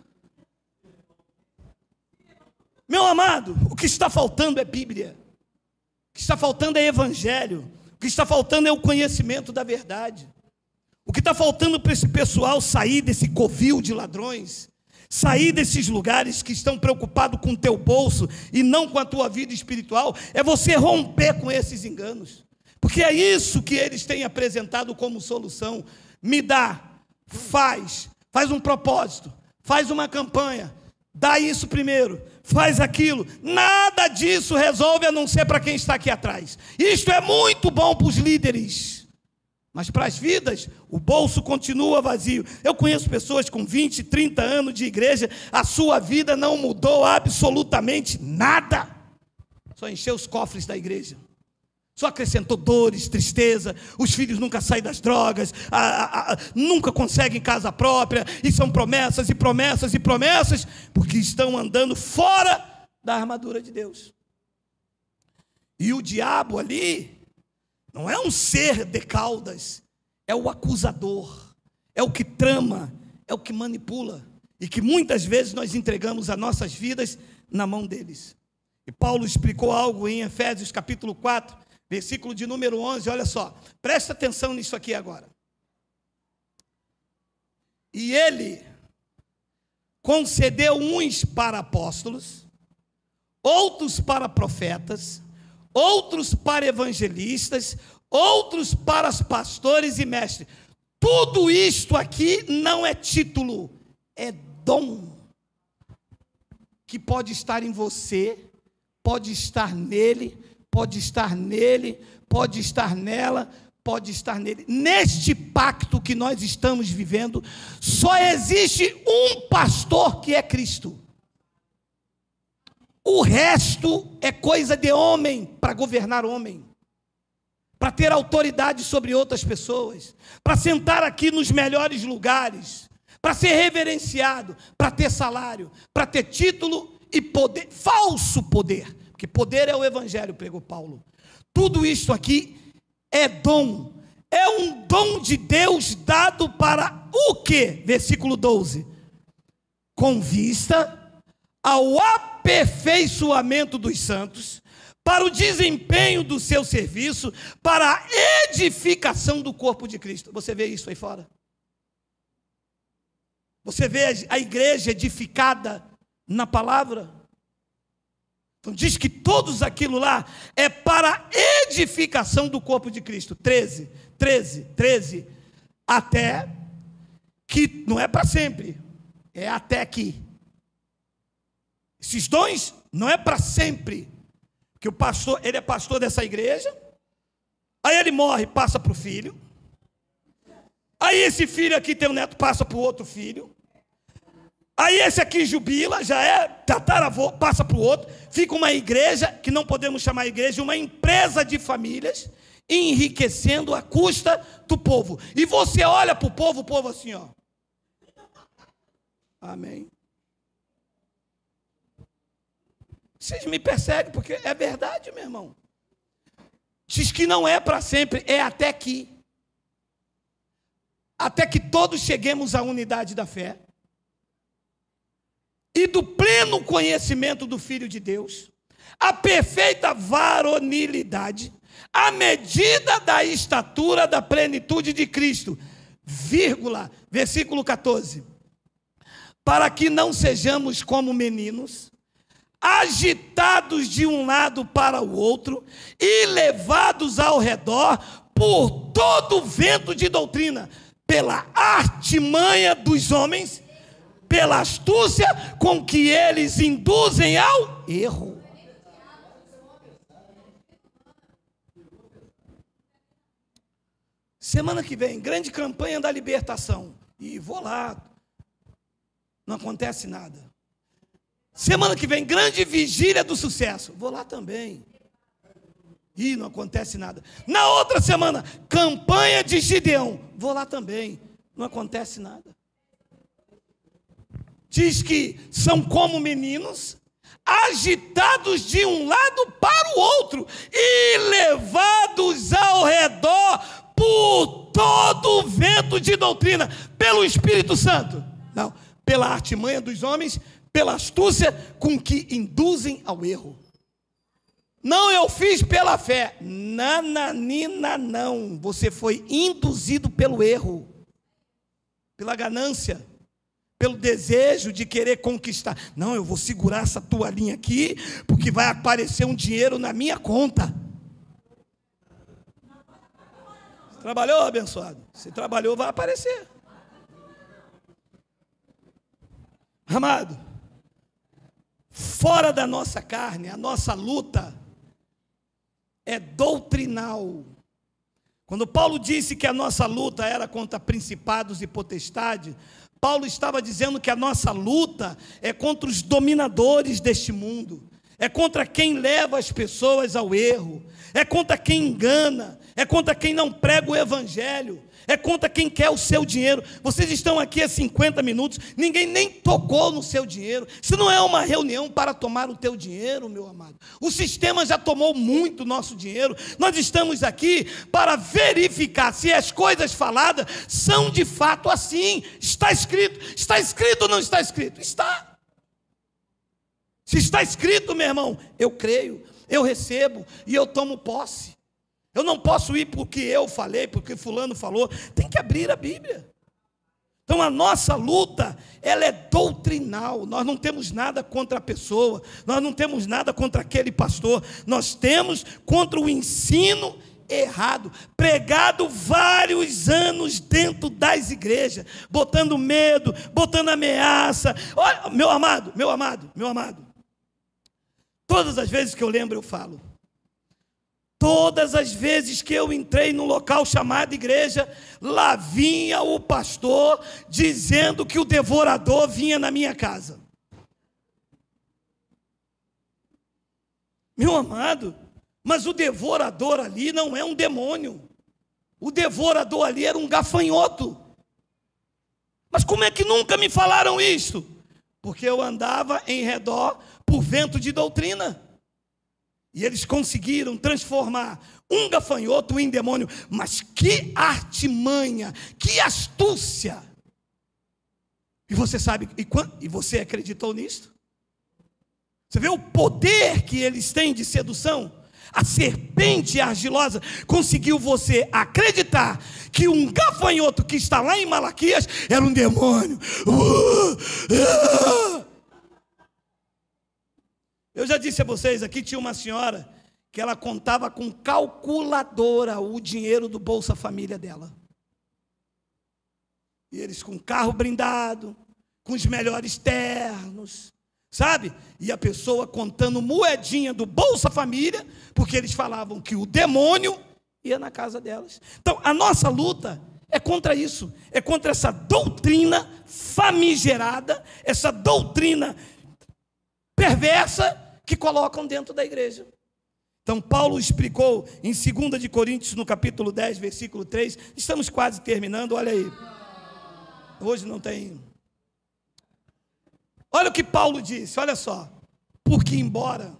Meu amado, o que está faltando é Bíblia. O que está faltando é evangelho. O que está faltando é o conhecimento da verdade. O que está faltando para esse pessoal sair desse covil de ladrões, sair desses lugares que estão preocupados com o teu bolso e não com a tua vida espiritual, é você romper com esses enganos. Porque é isso que eles têm apresentado como solução. Me dá, faz, faz um propósito, faz uma campanha, dá isso primeiro, faz aquilo. Nada disso resolve, a não ser para quem está aqui atrás. Isto é muito bom para os líderes, mas para as vidas, o bolso continua vazio. Eu conheço pessoas com vinte, trinta anos de igreja, a sua vida não mudou absolutamente nada, só encheu os cofres da igreja, só acrescentou dores, tristeza. Os filhos nunca saem das drogas, a, a, a, nunca conseguem casa própria, e são promessas e promessas e promessas, porque estão andando fora da armadura de Deus. E o diabo ali não é um ser de caudas, é o acusador, é o que trama, é o que manipula, e que muitas vezes nós entregamos as nossas vidas na mão deles. E Paulo explicou algo em Efésios capítulo quatro, versículo de número onze, olha só, presta atenção nisso aqui agora. E ele concedeu uns para apóstolos, outros para profetas, outros para evangelistas, outros para os pastores e mestres. Tudo isto aqui não é título, é dom, que pode estar em você, pode estar nele, pode estar nele, pode estar nela, pode estar nele. Neste pacto que nós estamos vivendo, só existe um pastor, que é Cristo. O resto é coisa de homem, para governar homem, para ter autoridade sobre outras pessoas, para sentar aqui nos melhores lugares, para ser reverenciado, para ter salário, para ter título e poder, falso poder. Porque poder é o evangelho, pregou Paulo. Tudo isso aqui é dom. É um dom de Deus dado para o quê? Versículo doze. Com vista ao aperfeiçoamento dos santos, para o desempenho do seu serviço, para a edificação do corpo de Cristo. Você vê isso aí fora? Você vê a igreja edificada na palavra? Então diz que todos aquilo lá é para a edificação do corpo de Cristo. treze, treze, treze. Até que, não é para sempre, é até que. Esses dons não é para sempre. Que o pastor, ele é pastor dessa igreja, aí ele morre, passa para o filho, aí esse filho aqui tem um neto, passa para o outro filho, aí esse aqui jubila, já é tataravô, passa para o outro, fica uma igreja, que não podemos chamar igreja, uma empresa de famílias, enriquecendo à custa do povo. E você olha para o povo, o povo assim, ó. Amém. Vocês me perseguem, porque é verdade, meu irmão. Diz que não é para sempre, é até que. Até que todos cheguemos à unidade da fé e do pleno conhecimento do Filho de Deus, a perfeita varonilidade, à medida da estatura da plenitude de Cristo, vírgula, versículo catorze, para que não sejamos como meninos, agitados de um lado para o outro e levados ao redor por todo o vento de doutrina, pela artimanha dos homens, pela astúcia com que eles induzem ao erro. Semana que vem, grande campanha da libertação. E vou lá, não acontece nada. Semana que vem, grande vigília do sucesso. Vou lá também. E não acontece nada. Na outra semana, campanha de Gideão. Vou lá também. Não acontece nada. Diz que são como meninos, agitados de um lado para o outro e levados ao redor por todo o vento de doutrina, pelo Espírito Santo. Não, pela artimanha dos homens, pela astúcia com que induzem ao erro. Não, eu fiz pela fé. Nananina, não. Você foi induzido pelo erro, pela ganância, pelo desejo de querer conquistar. Não, eu vou segurar essa toalhinha aqui, porque vai aparecer um dinheiro na minha conta. Você trabalhou, abençoado? Se trabalhou, vai aparecer. Amado, fora da nossa carne, a nossa luta é doutrinal. Quando Paulo disse que a nossa luta era contra principados e potestades, Paulo estava dizendo que a nossa luta é contra os dominadores deste mundo, é contra quem leva as pessoas ao erro, é contra quem engana, é contra quem não prega o evangelho, é contra quem quer o seu dinheiro. Vocês estão aqui há cinquenta minutos, ninguém nem tocou no seu dinheiro. Isso não é uma reunião para tomar o teu dinheiro, meu amado. O sistema já tomou muito nosso dinheiro. Nós estamos aqui para verificar se as coisas faladas são de fato assim. Está escrito. Está escrito ou não está escrito? Está. Se está escrito, meu irmão, eu creio, eu recebo e eu tomo posse. Eu não posso ir porque eu falei, porque fulano falou. Tem que abrir a Bíblia. Então a nossa luta, ela é doutrinal. Nós não temos nada contra a pessoa, nós não temos nada contra aquele pastor. Nós temos contra o ensino errado, pregado vários anos dentro das igrejas, botando medo, botando ameaça. Olha, meu amado, meu amado, meu amado. Todas as vezes que eu lembro, eu falo. Todas as vezes que eu entrei num local chamado igreja, lá vinha o pastor dizendo que o devorador vinha na minha casa. Meu amado, mas o devorador ali não é um demônio. O devorador ali era um gafanhoto. Mas como é que nunca me falaram isto? Porque eu andava em redor por vento de doutrina. E eles conseguiram transformar um gafanhoto em demônio. Mas que artimanha, que astúcia! E você sabe, e, quando, e você acreditou nisso? Você vê o poder que eles têm de sedução? A serpente argilosa conseguiu você acreditar que um gafanhoto que está lá em Malaquias era um demônio. Eu já disse a vocês, aqui tinha uma senhora que ela contava com calculadora o dinheiro do Bolsa Família dela. E eles com carro blindado, com os melhores ternos, sabe? E a pessoa contando moedinha do Bolsa Família, porque eles falavam que o demônio ia na casa delas. Então, a nossa luta é contra isso, é contra essa doutrina famigerada, essa doutrina perversa que colocam dentro da igreja. Então, Paulo explicou em dois de Coríntios, no capítulo dez, versículo três, estamos quase terminando, olha aí. Hoje não tem... Olha o que Paulo disse, olha só. Porque embora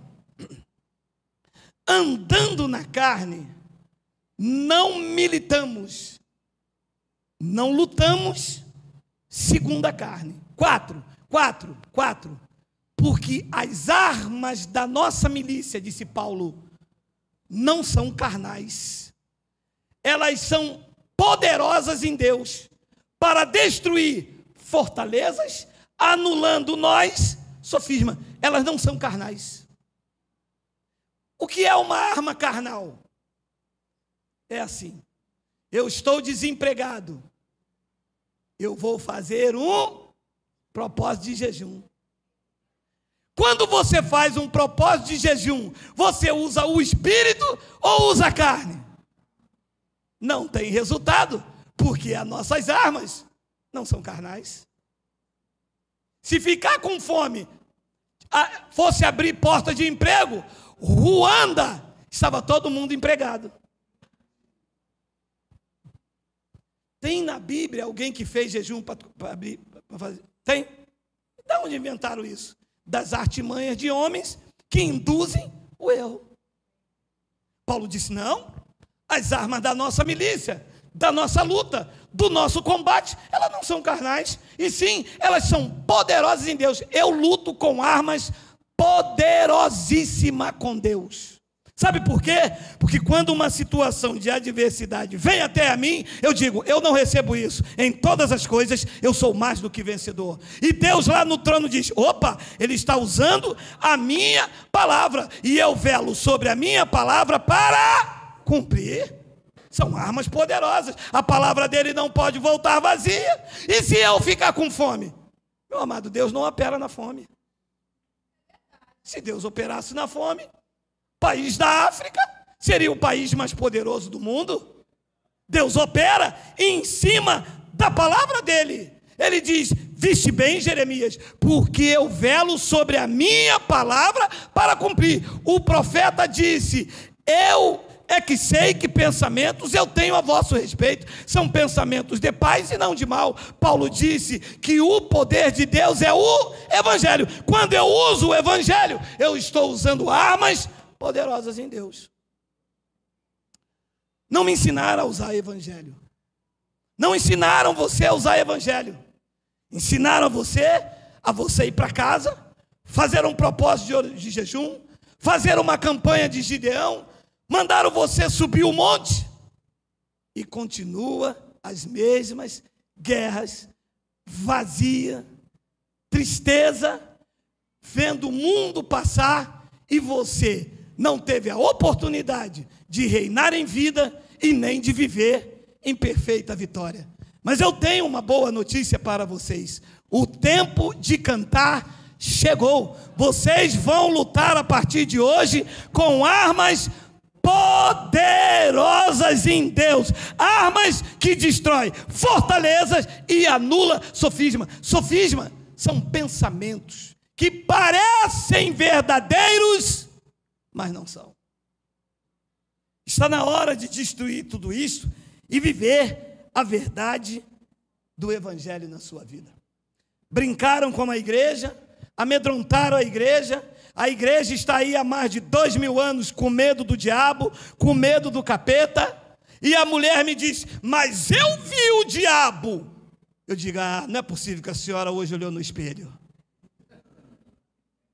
andando na carne, não militamos, não lutamos segundo a carne. Quatro, quatro, quatro. Porque as armas da nossa milícia, disse Paulo, não são carnais. Elas são poderosas em Deus para destruir fortalezas, anulando nós, sofisma. Elas não são carnais. O que é uma arma carnal? É assim: eu estou desempregado, eu vou fazer um propósito de jejum. Quando você faz um propósito de jejum, você usa o espírito ou usa a carne? Não tem resultado, porque as nossas armas não são carnais. Se ficar com fome, fosse abrir porta de emprego, Ruanda, estava todo mundo empregado. Tem na Bíblia alguém que fez jejum para abrir? Pra fazer? Tem? De onde inventaram isso? Das artimanhas de homens que induzem o erro. Paulo disse, não, as armas da nossa milícia, da nossa luta, do nosso combate, elas não são carnais, e sim, elas são poderosas em Deus. Eu luto com armas poderosíssimas com Deus. Sabe por quê? Porque quando uma situação de adversidade vem até a mim, eu digo, eu não recebo isso. Em todas as coisas, eu sou mais do que vencedor. E Deus lá no trono diz, opa, Ele está usando a minha palavra, e eu velo sobre a minha palavra para cumprir. São armas poderosas. A palavra dele não pode voltar vazia. E se eu ficar com fome? Meu amado, Deus não opera na fome. Se Deus operasse na fome, o país da África seria o país mais poderoso do mundo. Deus opera em cima da palavra dele. Ele diz, viste bem, Jeremias, porque eu velo sobre a minha palavra para cumprir. O profeta disse, eu é que sei que pensamentos eu tenho a vosso respeito, são pensamentos de paz e não de mal. Paulo disse que o poder de Deus é o evangelho. Quando eu uso o evangelho, eu estou usando armas poderosas em Deus. Não me ensinaram a usar evangelho. Não ensinaram você a usar evangelho. Ensinaram você a você ir para casa, fazer um propósito de, de jejum, fazer uma campanha de Gideão, mandaram você subir o monte e continua as mesmas guerras, vazia, tristeza, vendo o mundo passar e você não teve a oportunidade de reinar em vida e nem de viver em perfeita vitória. Mas eu tenho uma boa notícia para vocês. O tempo de cantar chegou. Vocês vão lutar a partir de hoje com armas poderosas em Deus, armas que destrói fortalezas e anula sofisma. Sofisma são pensamentos que parecem verdadeiros, mas não são. Está na hora de destruir tudo isso e viver a verdade do evangelho na sua vida. Brincaram com a igreja, amedrontaram a igreja. A igreja está aí há mais de dois mil anos com medo do diabo, com medo do capeta. E a mulher me diz, mas eu vi o diabo. Eu digo, ah, não é possível que a senhora hoje olhou no espelho. Que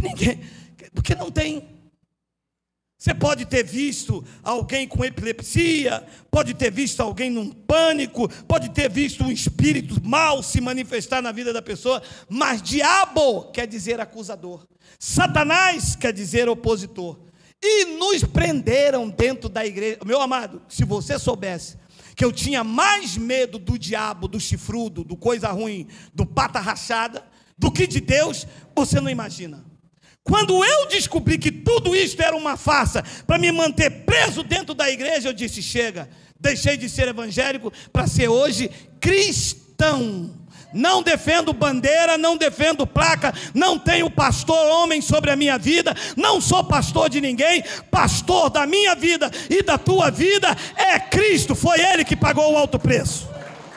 ninguém, porque não tem. Você pode ter visto alguém com epilepsia, pode ter visto alguém num pânico, pode ter visto um espírito mau se manifestar na vida da pessoa, mas diabo quer dizer acusador, Satanás quer dizer opositor. E nos prenderam dentro da igreja. Meu amado, se você soubesse que eu tinha mais medo do diabo, do chifrudo, do coisa ruim, do pata rachada, do que de Deus, você não imagina. Quando eu descobri que tudo isso era uma farsa para me manter preso dentro da igreja, eu disse: chega, deixei de ser evangélico para ser hoje cristão. Não defendo bandeira, não defendo placa, não tenho pastor homem sobre a minha vida, não sou pastor de ninguém. Pastor da minha vida e da tua vida é Cristo, foi Ele que pagou o alto preço.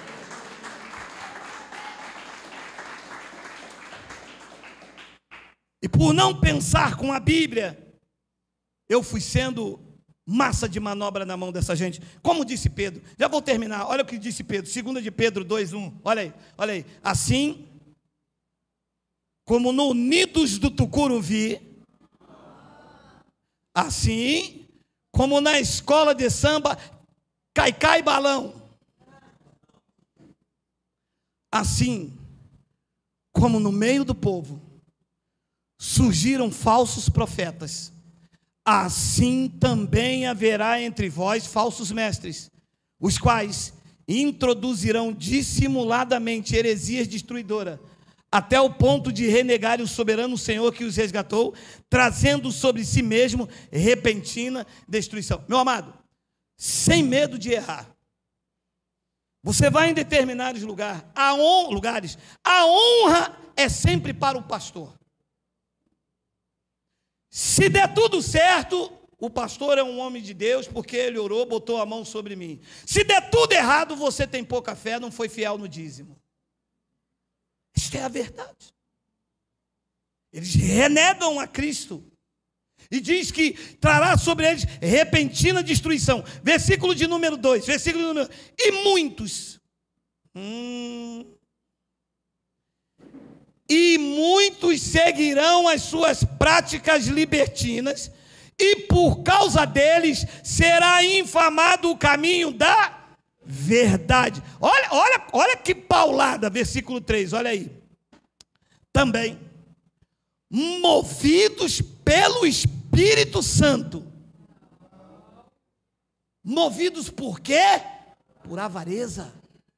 E por não pensar com a Bíblia, eu fui sendo massa de manobra na mão dessa gente. Como disse Pedro, já vou terminar, olha o que disse Pedro, segunda de Pedro dois, um, olha aí, olha aí. Assim como no Nidos do Tucuruvi, assim como na escola de samba Caicai Balão, assim como no meio do povo surgiram falsos profetas, assim também haverá entre vós falsos mestres, os quais introduzirão dissimuladamente heresias destruidoras, até o ponto de renegarem o soberano Senhor que os resgatou, trazendo sobre si mesmo repentina destruição. Meu amado, sem medo de errar, você vai em determinados lugares, a honra, lugares, a honra é sempre para o pastor. Se der tudo certo, o pastor é um homem de Deus, porque ele orou, botou a mão sobre mim. Se der tudo errado, você tem pouca fé, não foi fiel no dízimo. Isto é a verdade. Eles renegam a Cristo. E diz que trará sobre eles repentina destruição. Versículo de número dois. Versículo de número... E muitos... Hum... E muitos seguirão as suas práticas libertinas, e por causa deles será infamado o caminho da verdade. Olha, olha, olha que paulada, versículo três, olha aí. Também, movidos pelo Espírito Santo. Movidos por quê? Por avareza.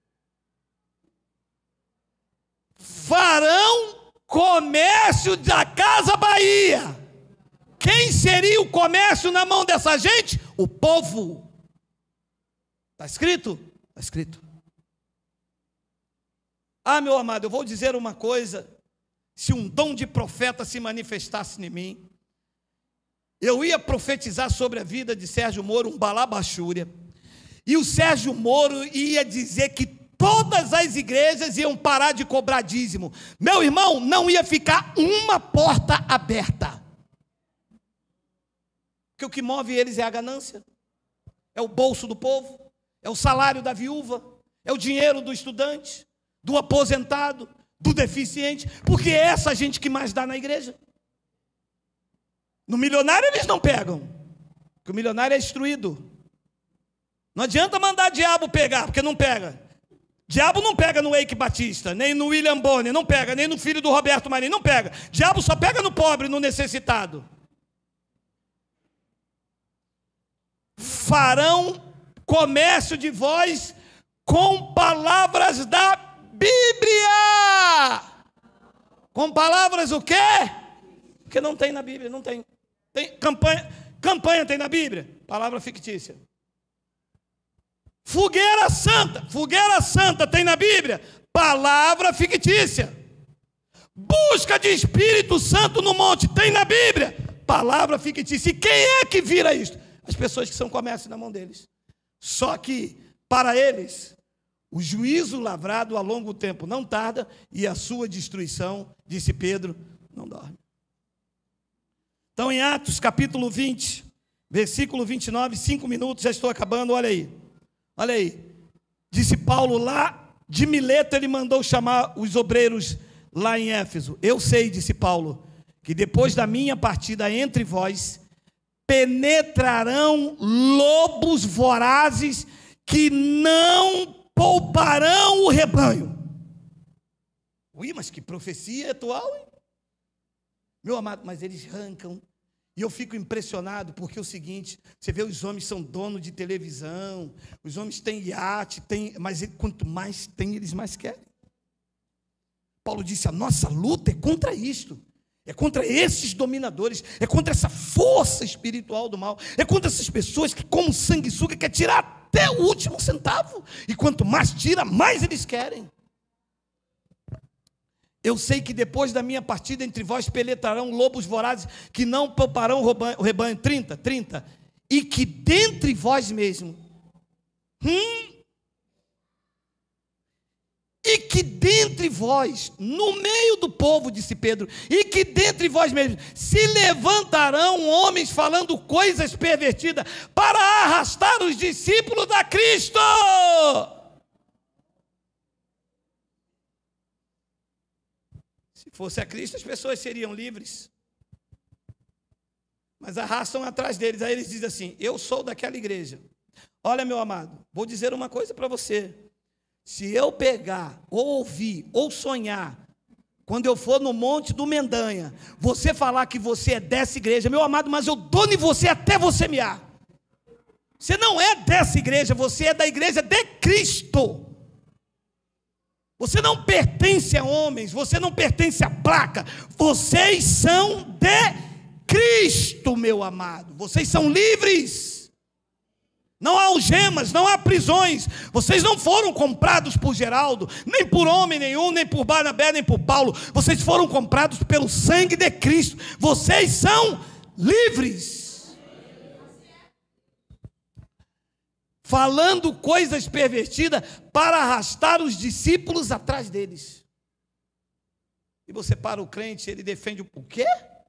Farão comércio da Casa Bahia. Quem seria o comércio na mão dessa gente? O povo. Está escrito? Está escrito. Ah, meu amado, eu vou dizer uma coisa. Se um dom de profeta se manifestasse em mim, eu ia profetizar sobre a vida de Sérgio Moro, um balabachúria. E o Sérgio Moro ia dizer que todas as igrejas iam parar de cobrar dízimo. Meu irmão, não ia ficar uma porta aberta. Porque o que move eles é a ganância, é o bolso do povo, é o salário da viúva, é o dinheiro do estudante, do aposentado, do deficiente, porque é essa gente que mais dá na igreja. No milionário eles não pegam, porque o milionário é instruído. Não adianta mandar diabo pegar, porque não pega. Diabo não pega no Eike Batista, nem no William Bonner, não pega, nem no filho do Roberto Marinho, não pega. Diabo só pega no pobre, no necessitado. Farão comércio de vós com palavras da Bíblia. Com palavras o quê? Porque não tem na Bíblia, não tem. Tem campanha, campanha tem na Bíblia? Palavra fictícia. Fogueira santa, fogueira santa tem na Bíblia? Palavra fictícia. Busca de Espírito Santo no monte, tem na Bíblia? Palavra fictícia. E quem é que vira isto? As pessoas que são comércio na mão deles. Só que, para eles, o juízo lavrado a longo tempo não tarda, e a sua destruição, disse Pedro, não dorme. Então, em Atos, capítulo vinte, versículo vinte e nove, cinco minutos, já estou acabando, olha aí. Olha aí, disse Paulo lá de Mileto, ele mandou chamar os obreiros lá em Éfeso. Eu sei, disse Paulo, que depois da minha partida entre vós, penetrarão lobos vorazes que não pouparão o rebanho. Ui, mas que profecia atual, hein? Meu amado, mas eles arrancam. E eu fico impressionado, porque é o seguinte, você vê, os homens são donos de televisão, os homens têm iate, têm, mas quanto mais tem, eles mais querem. Paulo disse, a nossa luta é contra isto, é contra esses dominadores, é contra essa força espiritual do mal, é contra essas pessoas que, como sanguessuga, quer tirar até o último centavo, e quanto mais tira, mais eles querem. Eu sei que depois da minha partida entre vós penetrarão lobos vorazes que não pouparão o rebanho, trinta, trinta, e que dentre vós mesmo, hum, e que dentre vós, no meio do povo, disse Pedro, e que dentre vós mesmos se levantarão homens falando coisas pervertidas para arrastar os discípulos a Cristo. Se fosse a Cristo, as pessoas seriam livres. Mas arrastam atrás deles. Aí eles dizem assim, eu sou daquela igreja. Olha, meu amado, vou dizer uma coisa para você. Se eu pegar, ou ouvir, ou sonhar, quando eu for no Monte do Mendanha, você falar que você é dessa igreja, meu amado, mas eu dou em você até você mear. Você não é dessa igreja, você é da igreja de Cristo. Você não pertence a homens, você não pertence a placa, vocês são de Cristo, meu amado, vocês são livres, não há algemas, não há prisões, vocês não foram comprados por Geraldo, nem por homem nenhum, nem por Barnabé, nem por Paulo, vocês foram comprados pelo sangue de Cristo, vocês são livres. Falando coisas pervertidas para arrastar os discípulos atrás deles. E você para o crente, ele defende o quê?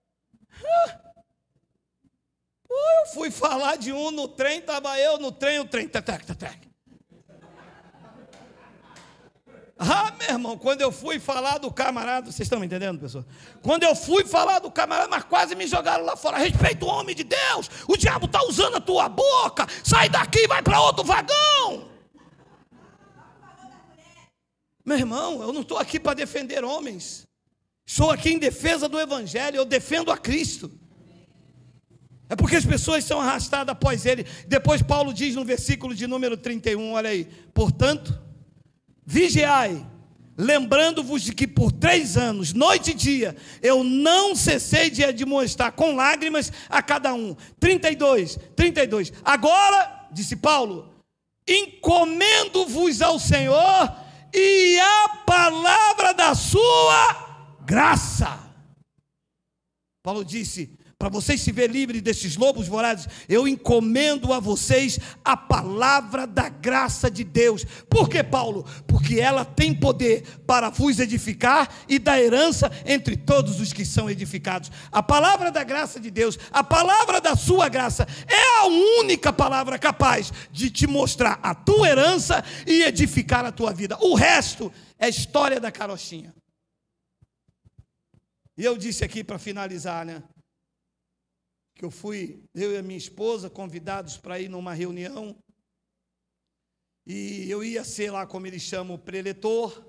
Pô, eu fui falar de um no trem, estava eu no trem, o trem, tac, tac, tac. Ah, meu irmão, quando eu fui falar do camarada, vocês estão me entendendo, pessoal? Quando eu fui falar do camarada, mas quase me jogaram lá fora. Respeita o homem de Deus, o diabo está usando a tua boca, sai daqui, vai para outro vagão. Meu irmão, eu não estou aqui para defender homens, estou aqui em defesa do evangelho, eu defendo a Cristo. É porque as pessoas são arrastadas após ele. Depois Paulo diz no versículo de número trinta e um, olha aí, portanto, vigiai, lembrando-vos de que por três anos, noite e dia, eu não cessei de admoestar com lágrimas a cada um. trinta e dois, trinta e dois. Agora, disse Paulo, encomendo-vos ao Senhor e à palavra da sua graça. Paulo disse, para vocês se ver livres desses lobos vorazes, eu encomendo a vocês a palavra da graça de Deus. Por que, Paulo? Porque ela tem poder para vos edificar e dar herança entre todos os que são edificados. A palavra da graça de Deus, a palavra da sua graça, é a única palavra capaz de te mostrar a tua herança e edificar a tua vida. O resto é história da carochinha. E eu disse aqui para finalizar, né? Que eu fui, eu e a minha esposa, convidados para ir numa reunião, e eu ia ser lá, como eles chamam, o preletor,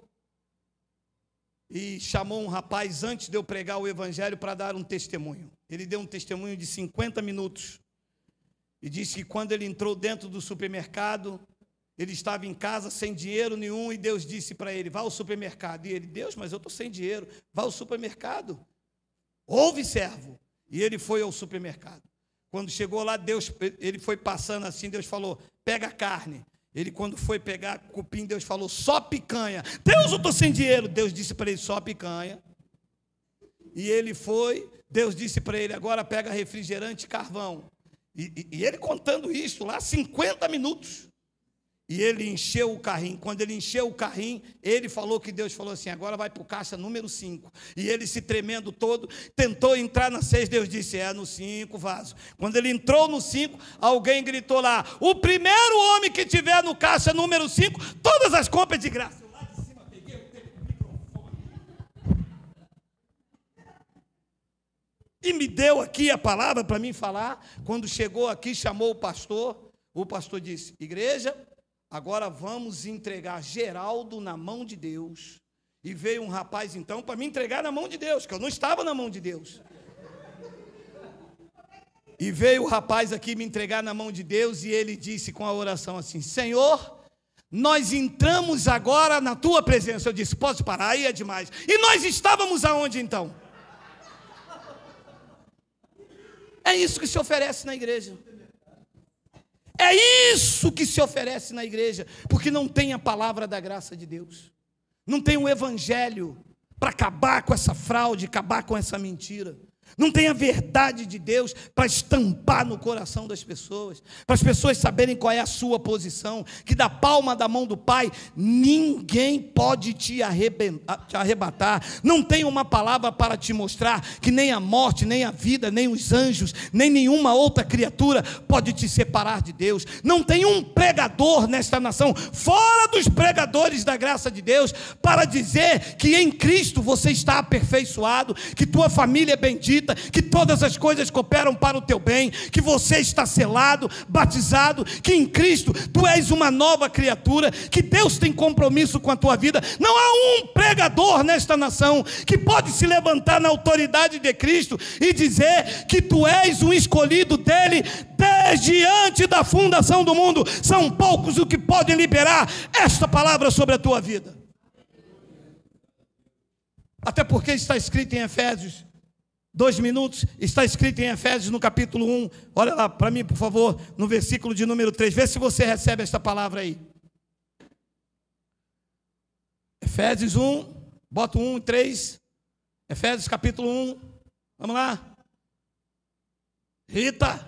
e chamou um rapaz antes de eu pregar o evangelho para dar um testemunho. Ele deu um testemunho de cinquenta minutos, e disse que quando ele entrou dentro do supermercado, ele estava em casa sem dinheiro nenhum, e Deus disse para ele, vá ao supermercado. E ele, Deus, mas eu estou sem dinheiro, vá ao supermercado. Ouve, servo. E ele foi ao supermercado. Quando chegou lá, Deus, ele foi passando assim, Deus falou, pega a carne. Ele, quando foi pegar cupim, Deus falou, só picanha. Deus, eu estou sem dinheiro. Deus disse para ele, só picanha. E ele foi, Deus disse para ele, agora pega refrigerante e carvão. E, e, e ele contando isso lá, cinquenta minutos. E ele encheu o carrinho. Quando ele encheu o carrinho, ele falou que Deus falou assim, agora vai para o caixa número cinco. E ele se tremendo todo, tentou entrar na seis, Deus disse, é no cinco, vaso. Quando ele entrou no cinco, alguém gritou lá, o primeiro homem que tiver no caixa número cinco, todas as compras de graça. Eu lá de cima peguei o microfone. e me deu aqui a palavra para mim falar. Quando chegou aqui, chamou o pastor, o pastor disse: igreja, agora vamos entregar Geraldo na mão de Deus. E veio um rapaz então para me entregar na mão de Deus, que eu não estava na mão de Deus. E veio o rapaz aqui me entregar na mão de Deus, e ele disse com a oração assim: Senhor, nós entramos agora na tua presença. Eu disse: posso parar? Aí é demais. E nós estávamos aonde então? É isso que se oferece na igreja. É isso que se oferece na igreja, porque não tem a palavra da graça de Deus. Não tem o evangelho para acabar com essa fraude, acabar com essa mentira. Não tem a verdade de Deus para estampar no coração das pessoas, para as pessoas saberem qual é a sua posição, que da palma da mão do Pai ninguém pode te arrebatar. Não tem uma palavra para te mostrar que nem a morte, nem a vida, nem os anjos, nem nenhuma outra criatura pode te separar de Deus. Não tem um pregador nesta nação, fora dos pregadores da graça de Deus, para dizer que em Cristo você está aperfeiçoado, que tua família é bendita, que todas as coisas cooperam para o teu bem, que você está selado, batizado, que em Cristo tu és uma nova criatura, que Deus tem compromisso com a tua vida. Não há um pregador nesta nação que pode se levantar na autoridade de Cristo e dizer que tu és um escolhido dele desde antes da fundação do mundo. São poucos os que podem liberar esta palavra sobre a tua vida. Até porque está escrito em Efésios, dois minutos, está escrito em Efésios no capítulo um, olha lá para mim por favor, no versículo de número três, vê se você recebe esta palavra aí. Efésios um, bota um e três, Efésios capítulo um, vamos lá. Rita,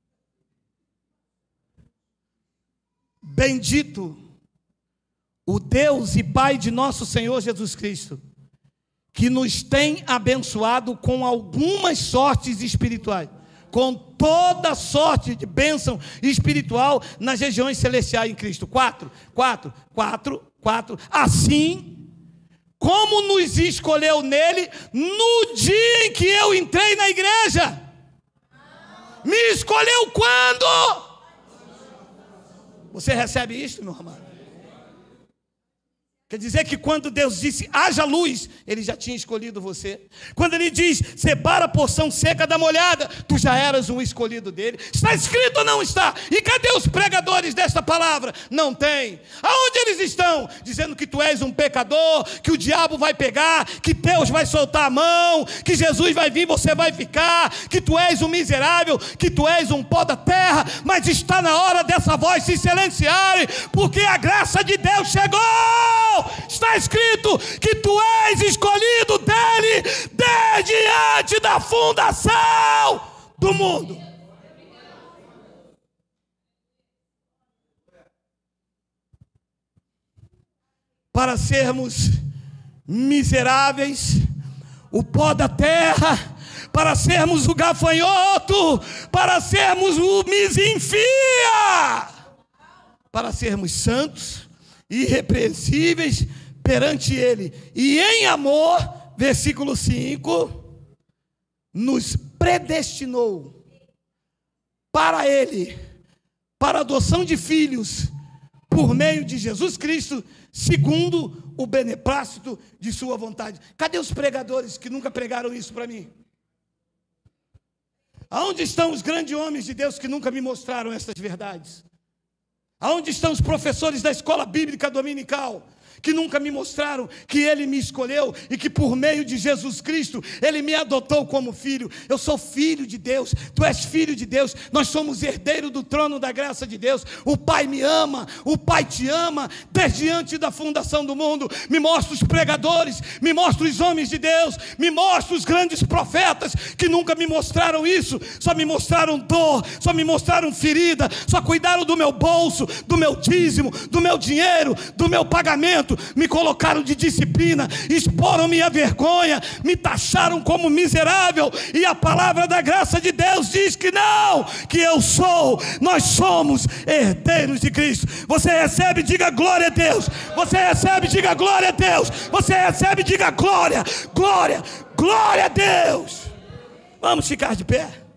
bendito o Deus e Pai de nosso Senhor Jesus Cristo, que nos tem abençoado com algumas sortes espirituais, com toda sorte de bênção espiritual nas regiões celestiais em Cristo. Quatro, quatro, quatro, quatro. Assim como nos escolheu nele no dia em que eu entrei na igreja. Me escolheu quando? Você recebe isso, meu amado? Quer dizer que quando Deus disse, haja luz, Ele já tinha escolhido você. Quando Ele diz, separa a porção seca da molhada, tu já eras um escolhido dEle. Está escrito ou não está? E cadê os pregadores desta palavra? Não tem. Aonde eles estão? Dizendo que tu és um pecador, que o diabo vai pegar, que Deus vai soltar a mão, que Jesus vai vir, você vai ficar, que tu és um miserável, que tu és um pó da terra. Mas está na hora dessa voz se silenciar, porque a graça de Deus chegou. Está escrito que tu és escolhido dele desde antes da fundação do mundo. Para sermos miseráveis, o pó da terra, para sermos o gafanhoto, para sermos o misinfia, para sermos santos, irrepreensíveis perante Ele, e em amor, versículo cinco, nos predestinou para Ele, para a adoção de filhos, por meio de Jesus Cristo, segundo o beneplácito de sua vontade. Cadê os pregadores que nunca pregaram isso para mim? Aonde estão os grandes homens de Deus que nunca me mostraram essas verdades? Aonde estão os professores da escola bíblica dominical que nunca me mostraram que Ele me escolheu e que por meio de Jesus Cristo Ele me adotou como filho? Eu sou filho de Deus, tu és filho de Deus, nós somos herdeiros do trono da graça de Deus. O Pai me ama, o Pai te ama desde antes da fundação do mundo. Me mostra os pregadores, me mostra os homens de Deus, me mostra os grandes profetas que nunca me mostraram isso, só me mostraram dor, só me mostraram ferida, só cuidaram do meu bolso, do meu dízimo, do meu dinheiro, do meu pagamento. Me colocaram de disciplina, exporam minha vergonha, me taxaram como miserável, e a palavra da graça de Deus diz que não, que eu sou, nós somos herdeiros de Cristo. Você recebe, diga glória a Deus. Você recebe, diga glória a Deus. Você recebe, diga glória, glória, glória a Deus. Vamos ficar de pé.